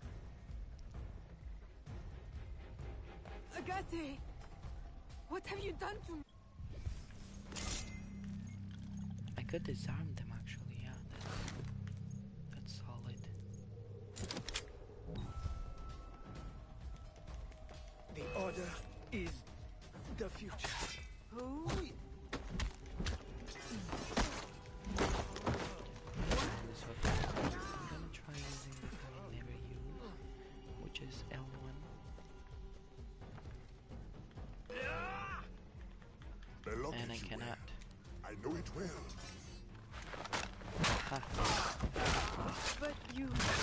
Agate! What have you done to me? I could disarm them actually, yeah. That's, that's solid. The Order is the future. Who? This weapon. I'm gonna try using the thing I never use, which is L one. The locket And I you cannot. wear. I know it well. Ha! But you...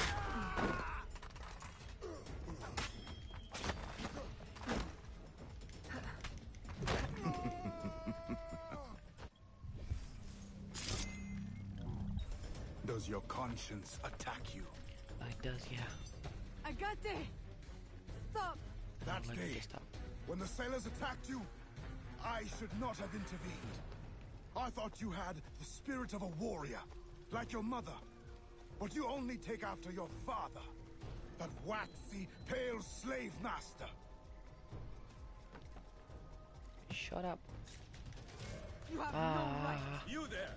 Does your conscience attack you? It does, yeah. Agate! Stop! That Let me day, just stop. when the sailors attacked you, I should not have intervened. I thought you had the spirit of a warrior, like your mother. But you only take after your father, that waxy, pale slave master. Shut up. You have no Ah. right! You there!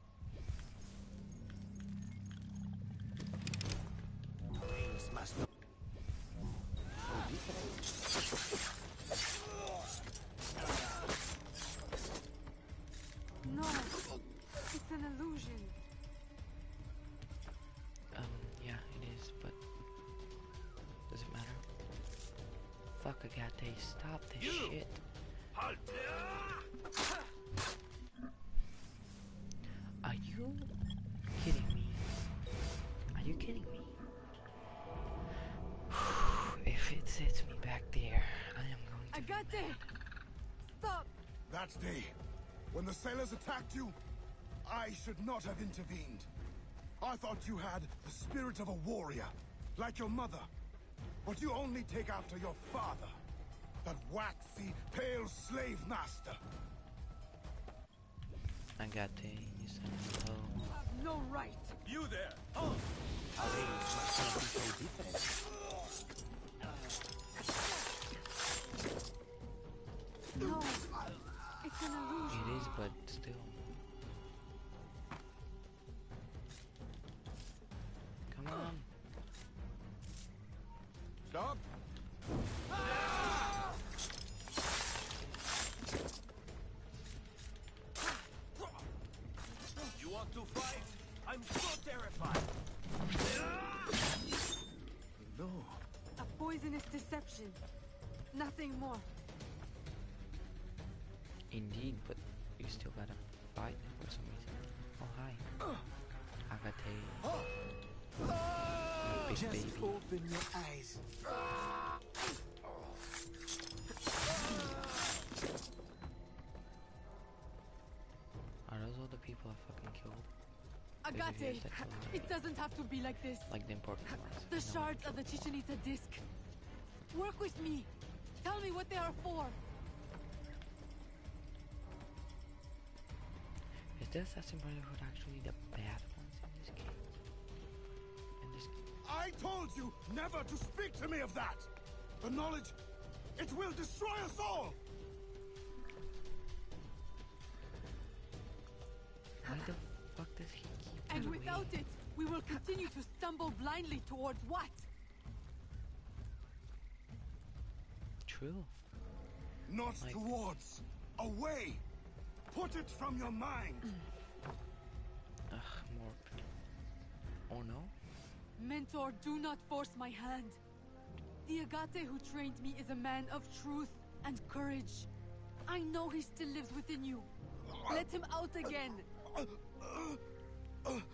Master. No! It's an illusion! Um, yeah, it is. Fuck, Agate, stop this shit. Are you kidding me? Are you kidding me? If it sets me back there, I am going to... Agate! Stop! That day, when the sailors attacked you, I should not have intervened. I thought you had the spirit of a warrior, like your mother. But you only take after your father, that waxy, pale slave master. Agate, you said hello. You have no right! You there! Oh! How are you so different? No! It's an illusion. It is, but still. Come on. Stop! You want to fight? I'm so terrified! No. A poisonous deception. Nothing more. Indeed, but you still gotta fight for some reason. Oh, hi. Agate. You big Just baby. open your eyes. Are those all the people I fucking killed? Maybe Agate! here's that one. It doesn't have to be like this. Like the important ones. The I know. shards of the Chichen Itza disc. Work with me. Tell me what they are for. Is the Assassin Brotherhood actually the bad ones in this game? In this I told you never to speak to me of that! The knowledge, it will destroy us all! Why the fuck does he keep And that without away? it, we will continue to stumble blindly towards what? True. Not Like- towards, away! Put it from your mind! Ugh, more. Oh no? Mentor, do not force my hand. The Agate who trained me is a man of truth and courage. I know he still lives within you. Let him out again. Oh,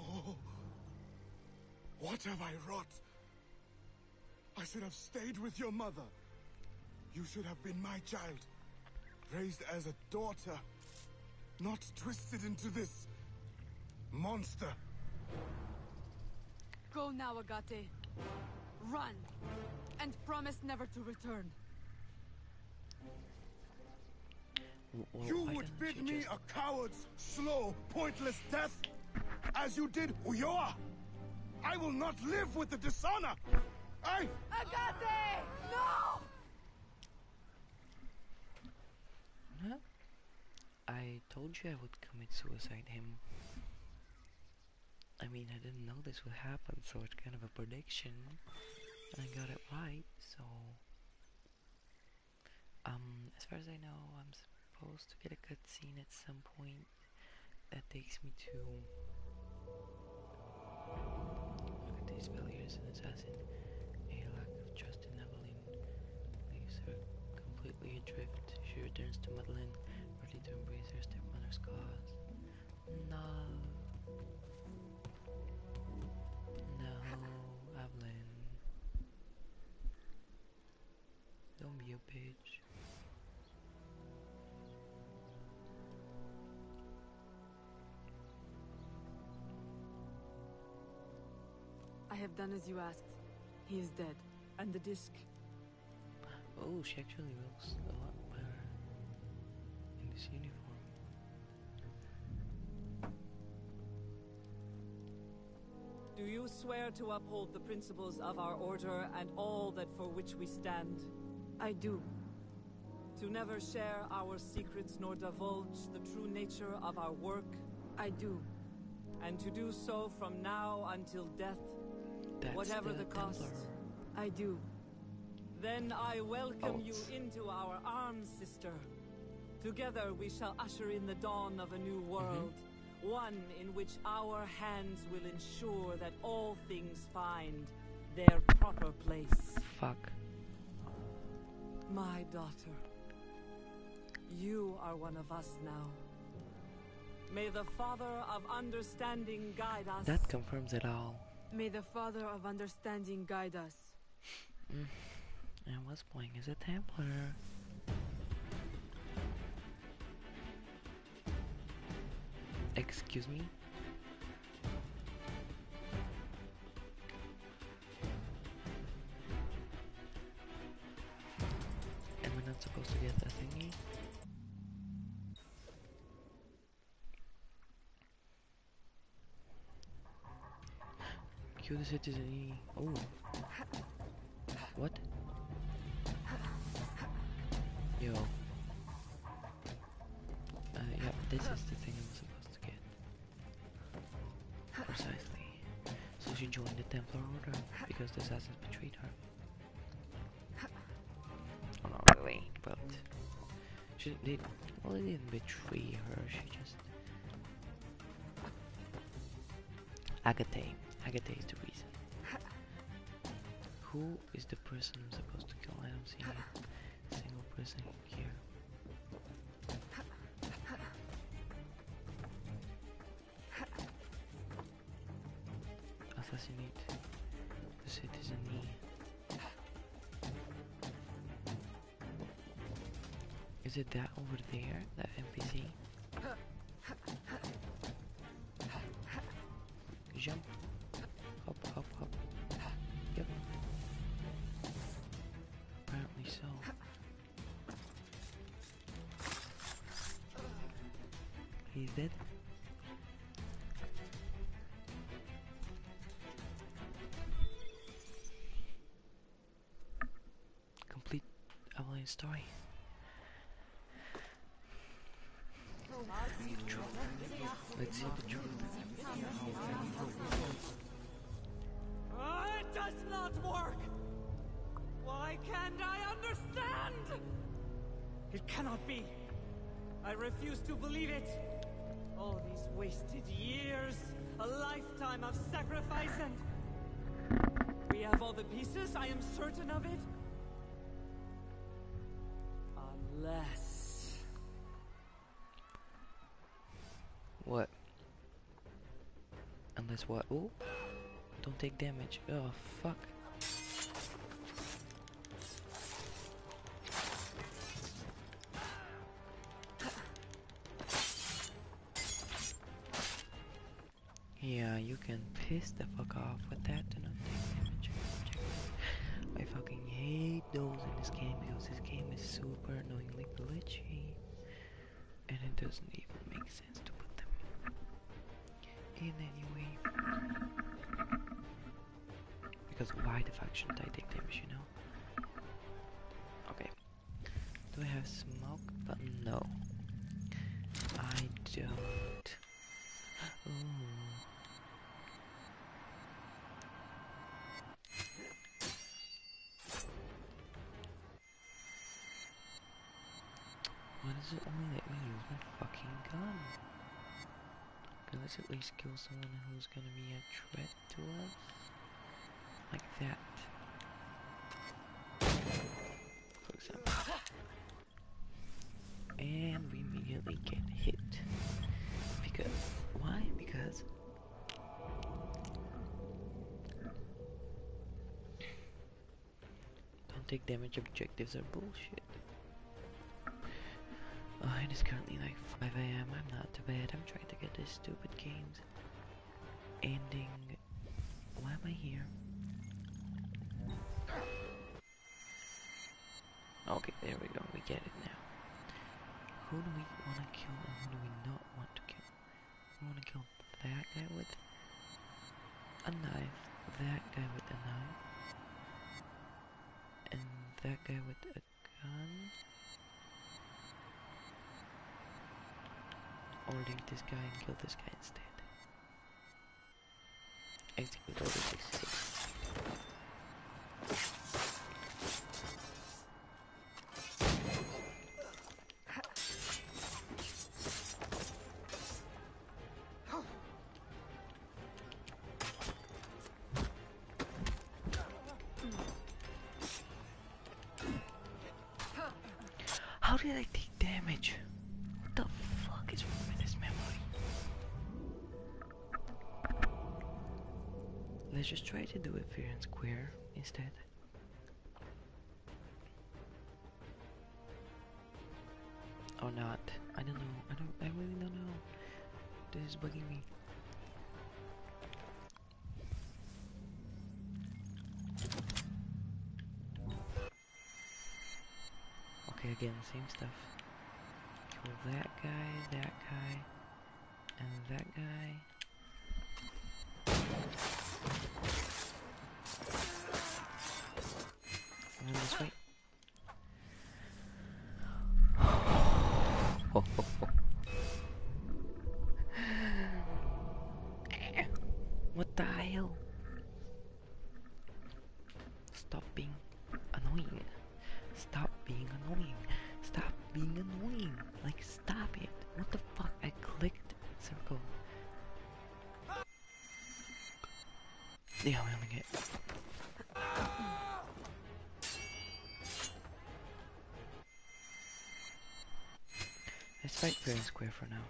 what have I wrought? I should have stayed with your mother. You should have been my child, raised as a daughter, not twisted into this monster. Go now, Agate. Run. And promise never to return. W- well, You why would doesn't bid she me just- a coward's, slow, pointless death, as you did Ulloa. I will not live with the dishonor. I... Agate! No! Huh? I told you I would commit suicide him. I mean, I didn't know this would happen, so it's kind of a prediction. And I got it right, so... Um, as far as I know, I'm supposed to get a cutscene at some point that takes me to... Look at these failures, an assassin. A lack of trust in Evelyn leaves her completely adrift. She returns to Madeline, ready to embrace her stepmother's cause. No. No, Evelyn. Don't be a bitch. I have done as you asked. He is dead. And the disc? Oh, she actually looks a lot better in this uniform. Do you swear to uphold the principles of our order and all that for which we stand? I do. To never share our secrets nor divulge the true nature of our work? I do. And to do so from now until death, That's whatever the, cost? Templar. I do. Then I welcome you Oath. into our arms, sister. Together we shall usher in the dawn of a new world. One in which our hands will ensure that all things find their proper place. Fuck. My daughter, you are one of us now. May the Father of Understanding guide us. That confirms it all. May the Father of Understanding guide us. Mm. I was playing as a Templar. Excuse me? Am I not supposed to get a thingy? Kill the citizen. Oh. What? Yo. Uh, yeah, this is the thing I'm supposed to get. Precisely. So she joined the Templar Order because the assassins betrayed her. Oh, not really, but she did. Well, they didn't betray her. She just Agate. Agate is the reason. Who is the person I'm supposed to kill? I don't see a single person here. Assassinate the citizen. Is it that over there? That N P C? Jump. Hop, hop, hop. Yep. Apparently so. He's dead. Complete Evelyn's story. Let's see the truth. Oh, it does not work! Why can't I understand? It cannot be. I refuse to believe it. All these wasted years, a lifetime of sacrifice, and we have all the pieces, I am certain of it. Unless... What? Unless what? Oh, don't take damage. Oh, fuck. Yeah, you can piss the fuck off with that. Do not take damage. I fucking hate those in this game because this game is super annoyingly glitchy. And it doesn't even make sense to put them in anyway. Because why the fuck shouldn't I take damage, you know? Okay. Do I have smoke? But no. I don't. Ooh. Why does it only let me use my fucking gun? Okay, let's at least kill someone who's gonna be a threat to us. Like that. For example. And we immediately get hit. Because, why? Because don't take damage objectives are bullshit. Oh, it is currently like five A M I'm not too bad. I'm trying to get this stupid game's ending. Why am I here? Okay, there we go. We get it now. Who do we want to kill and who do we not want to kill? We want to kill that guy with a knife, that guy with a knife, and that guy with a gun. Or leave this guy and kill this guy instead. Execute order sixty-six. did I take damage? What the fuck is wrong with this memory? Let's just try to do it fair and square instead. Or not. I don't know. I don't I really don't know. This is bugging me. Okay, again, same stuff. Kill that guy, that guy, and that guy. And then this way. Oh, oh, oh. What the hell? Stop being annoying. Stop being annoying. Stop being annoying. Like, stop it. What the fuck? I clicked circle. Yeah, we only get. Let's fight fair and square for now.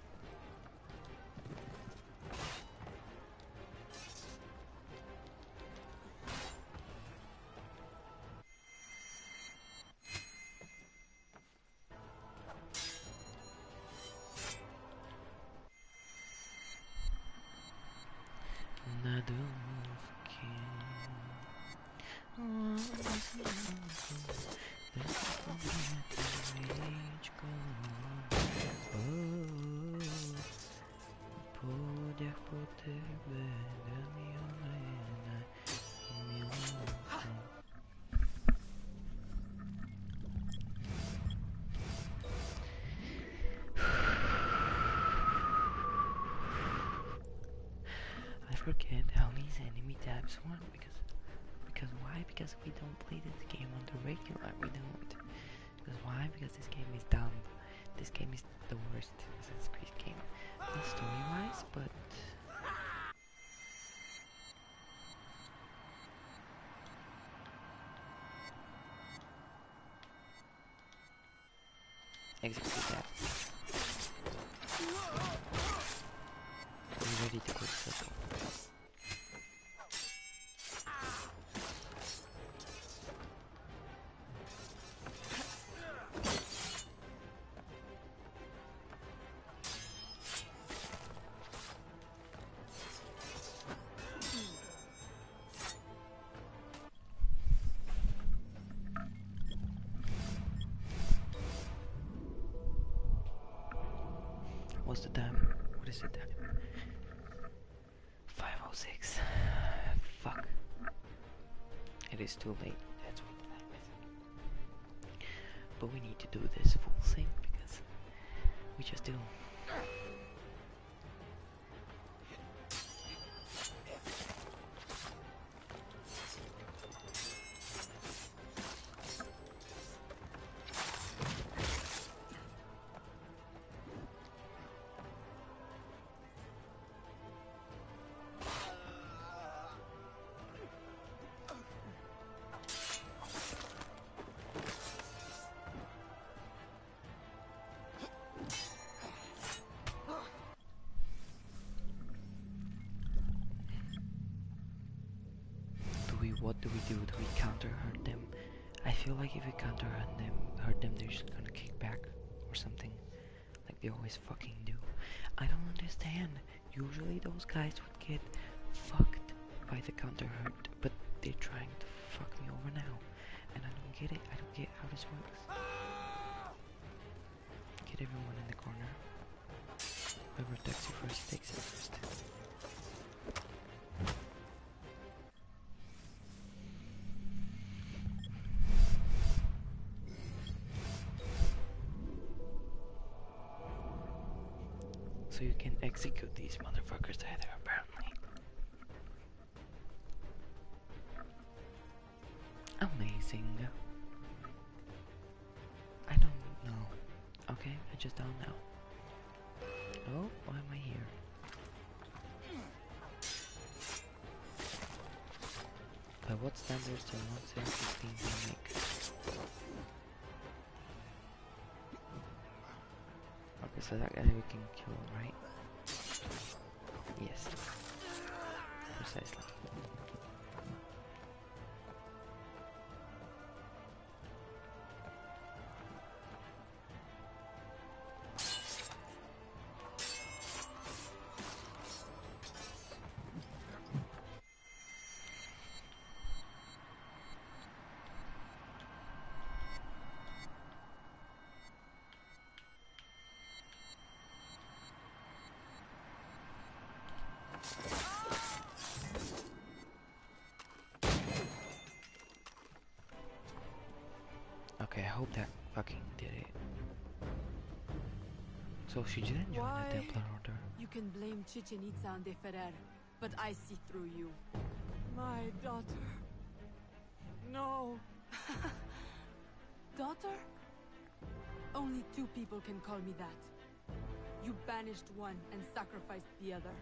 I forget how these enemy tabs work because because why? Because we don't play this game on the regular. We don't. Because why? Because this game is dumb. This game is the worst Assassin's Creed game. Not story-wise, but execute that. Are you ready to go circle? What's the time? What is the time? five oh six. Fuck. It is too late. That's what the time is. But we need to do this full thing because we just do. What do we do? Do we counter hurt them? I feel like if we counter hurt them, hurt them, they're just gonna kick back or something, like they always fucking do. I don't understand. Usually those guys would get fucked by the counter hurt, but they're trying to fuck me over now, and I don't get it. I don't get how this works. Get everyone in the corner. Whoever attacks you first takes it first. So you can execute these motherfuckers either, apparently. Amazing. I don't know. Okay, I just don't know. Oh, why am I here? By what standards do one seven fifteen make? So that guy we can kill, right? Yes. Precisely. Okay, I hope that fucking did it. So she didn't join Why? the Templar Order. You can blame Chichen Itza and De Ferrer, but I see through you. My daughter. No. Daughter? Only two people can call me that. You banished one and sacrificed the other.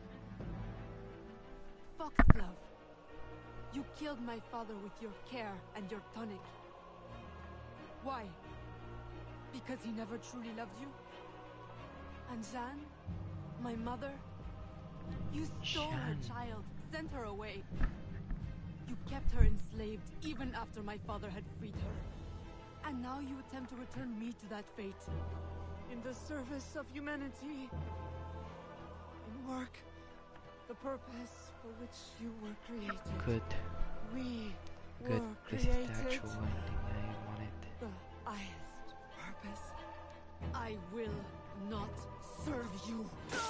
Foxglove. You killed my father with your care and your tonic. Why? Because he never truly loved you? And Jeanne? My mother? You stole her Jeanne. child, sent her away. You kept her enslaved even after my father had freed her. And now you attempt to return me to that fate. In the service of humanity. In work. The purpose for which you were created. Good. We Good. were This is created. the actual ending I wanted. The highest purpose. I will not serve you.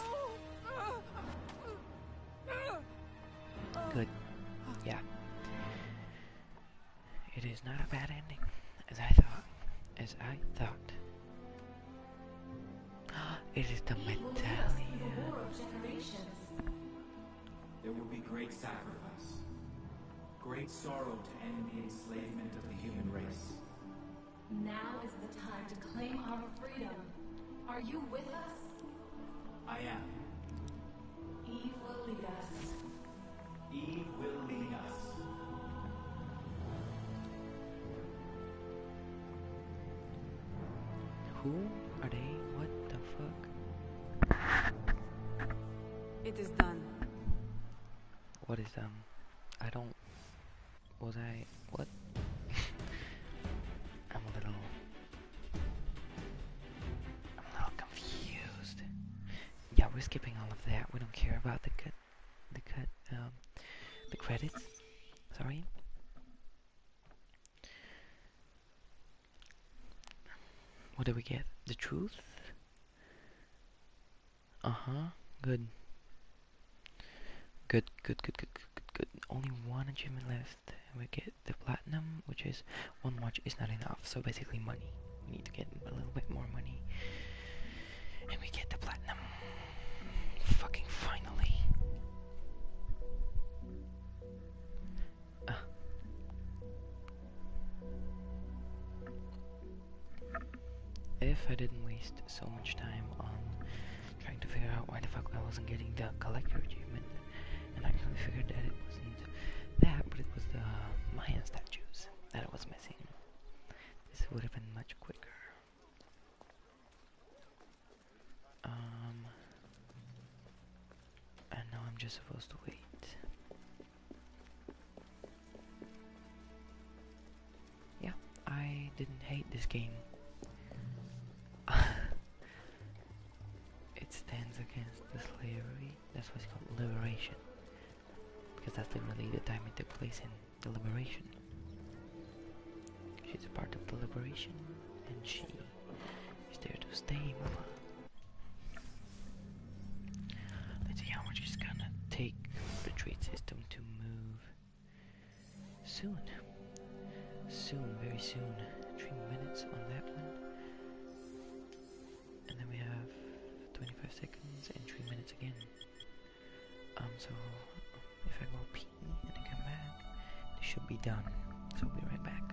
Good. Yeah. It is not a bad ending, as I thought. As I thought. It is the medallion. There will be great sacrifice, great sorrow to end the enslavement of the human race. Now is the time to claim our freedom. Are you with us? I am. Eve will lead us. Eve will lead us. Who are they? What the fuck? It is done. What is um? I don't. Was I what? I'm a little. I'm a little confused. Yeah, we're skipping all of that. We don't care about the cut. The cut. Um, the credits. Sorry. What did we get? The truth? Uh-huh. Good. Good, good, good, good, good, good, good. Only one achievement left. And we get the platinum, which is one watch is not enough. So basically money. We need to get a little bit more money. And we get the platinum. Fucking finally. Ah. If I didn't waste so much time on trying to figure out why the fuck I wasn't getting the collector achievement, and I actually figured that it wasn't that, but it was the Mayan statues that I was missing, this would have been much quicker. Um, and now I'm just supposed to wait. Yeah, I didn't hate this game. It stands against the slavery. That's why it's called liberation, because that's literally the time it took place in the liberation. She's a part of the liberation, and she is there to stay, mama. Let's see how much it's gonna take the trade system to move soon. Soon, very soon. Three minutes on that one. And then we have twenty-five seconds and three minutes again. Um, so if I go pee and then come back, this should be done. So I'll be right back.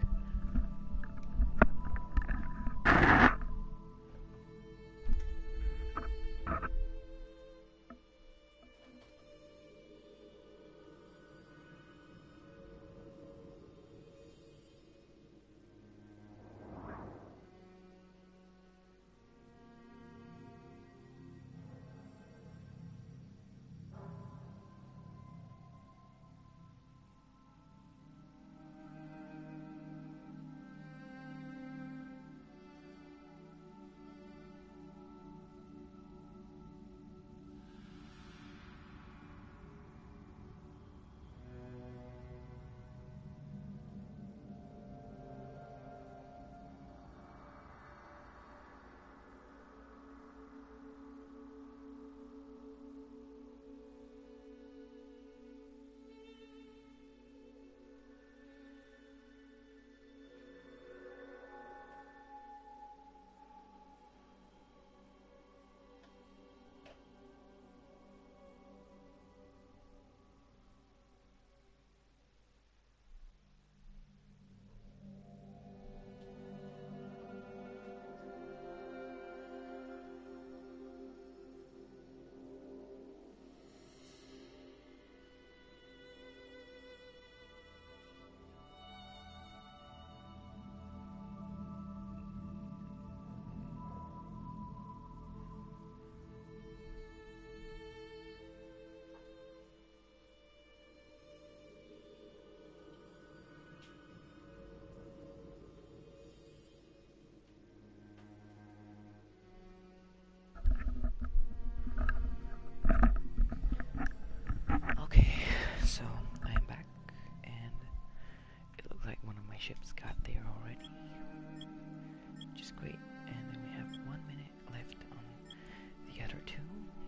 ships got there already, which is great. And then we have one minute left on the other two.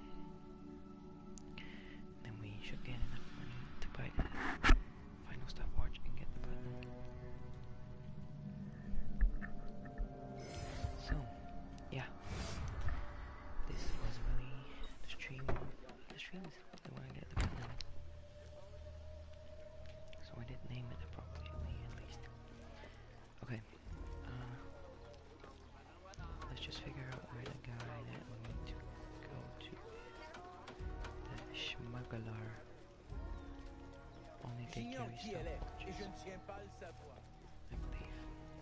Then we should get enough money to buy the final stopwatch and get the button. So, yeah, this was really the stream of the streams. I want to get the button. So I did name it appropriately at least. Okay, uh, let's just figure out where the guy that we need to go to is. The smuggler. Only they carry stopwatches, I believe.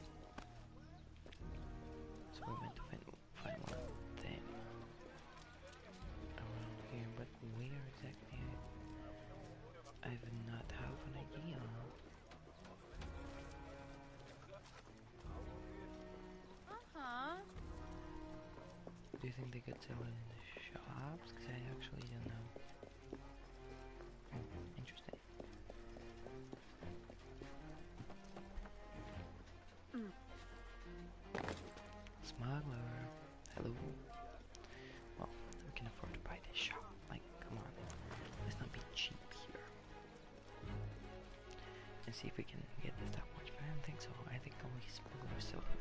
So we're meant to find, find one of them around here, but where exactly? I, I have not have an idea. Uh-huh. Do you think they could sell it in the shops? Because I actually don't know. Oh, interesting. Mm. Smuggler. Hello. Well, we can afford to buy this shop. Like, come on. Let's not be cheap here. And see if we can get the stopwatch. But I don't think so. I think only smuggler silver.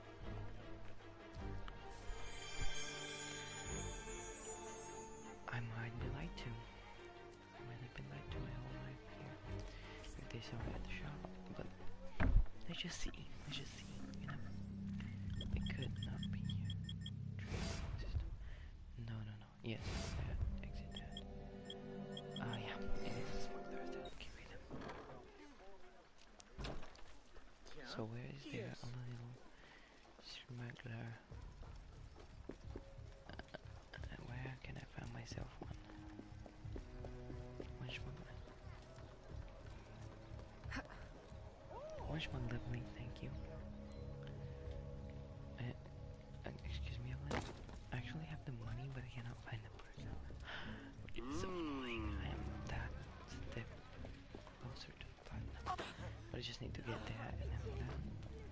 I might be lied to. I might have been lied to my whole life here. If they sell it at the shop. But let's just see. Let's just see. You know? It could not be here. Trading system. No, no, no. Yes, that. Exit that. Ah, uh, yeah. It is a smuggler that carry them. So where is there a little smuggler? Uh, where can I find myself one? One smuggler. One smuggler, please. Thank you. Uh, uh, excuse me, I actually have the money, but I cannot find the person. Which is so annoying. I am that step closer to the button. But I just need to get that, and then that.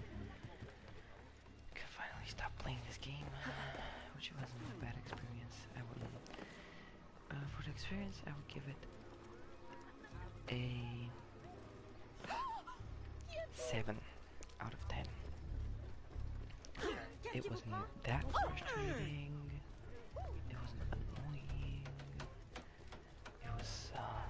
Can finally stop playing this game, which wasn't a bad experience. I wouldn't. Uh, for the experience, I would give it a seven out of ten. It wasn't that frustrating. It wasn't annoying. It was uh,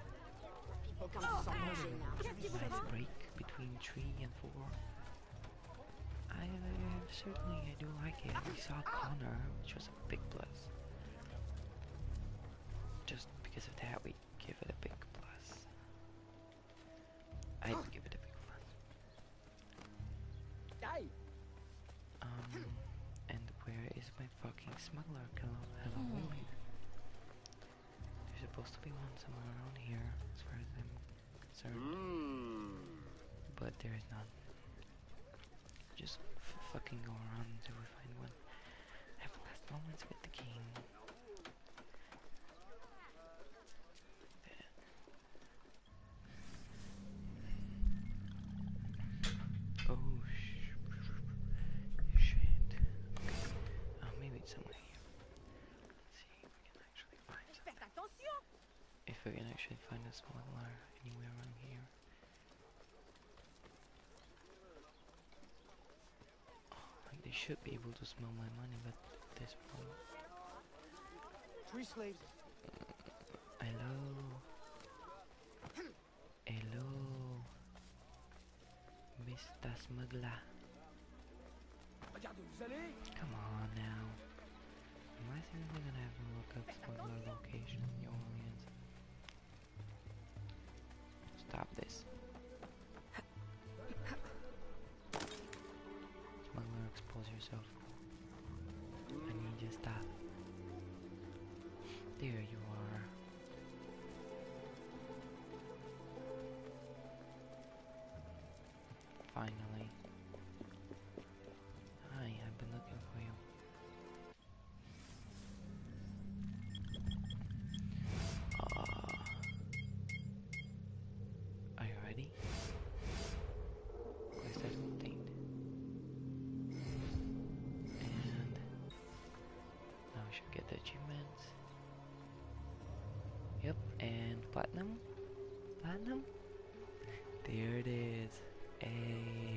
nice break between three and four. I uh, certainly I do like it. We saw Connor, which was a big plus. Just because of that, we give it a big plus. I'd give it a big plus. Um, and where is my fucking smuggler? Hello, hello. Hmm. There's supposed to be one somewhere around here, as far as I'm concerned. But there is none. Just f fucking go around until we find one. Have last moments with the game. Oh sh shit. Okay. Uh, maybe it's somewhere here. Let's see if we can actually find something. If we can actually find a smuggler anywhere around here. Oh, like they should be able to smell my money, but at this point. Three slaves. Hello. Hello. Mister Smuggler. Come on now. Am I seriously gonna have to look up smuggler location in New Orleans? Stop this. Smuggler, expose yourself. I need you to stop. There you are. Finally. Hi, I've been looking for you. Uh, are you ready? Yep, and platinum. Platinum? There it is. Hey.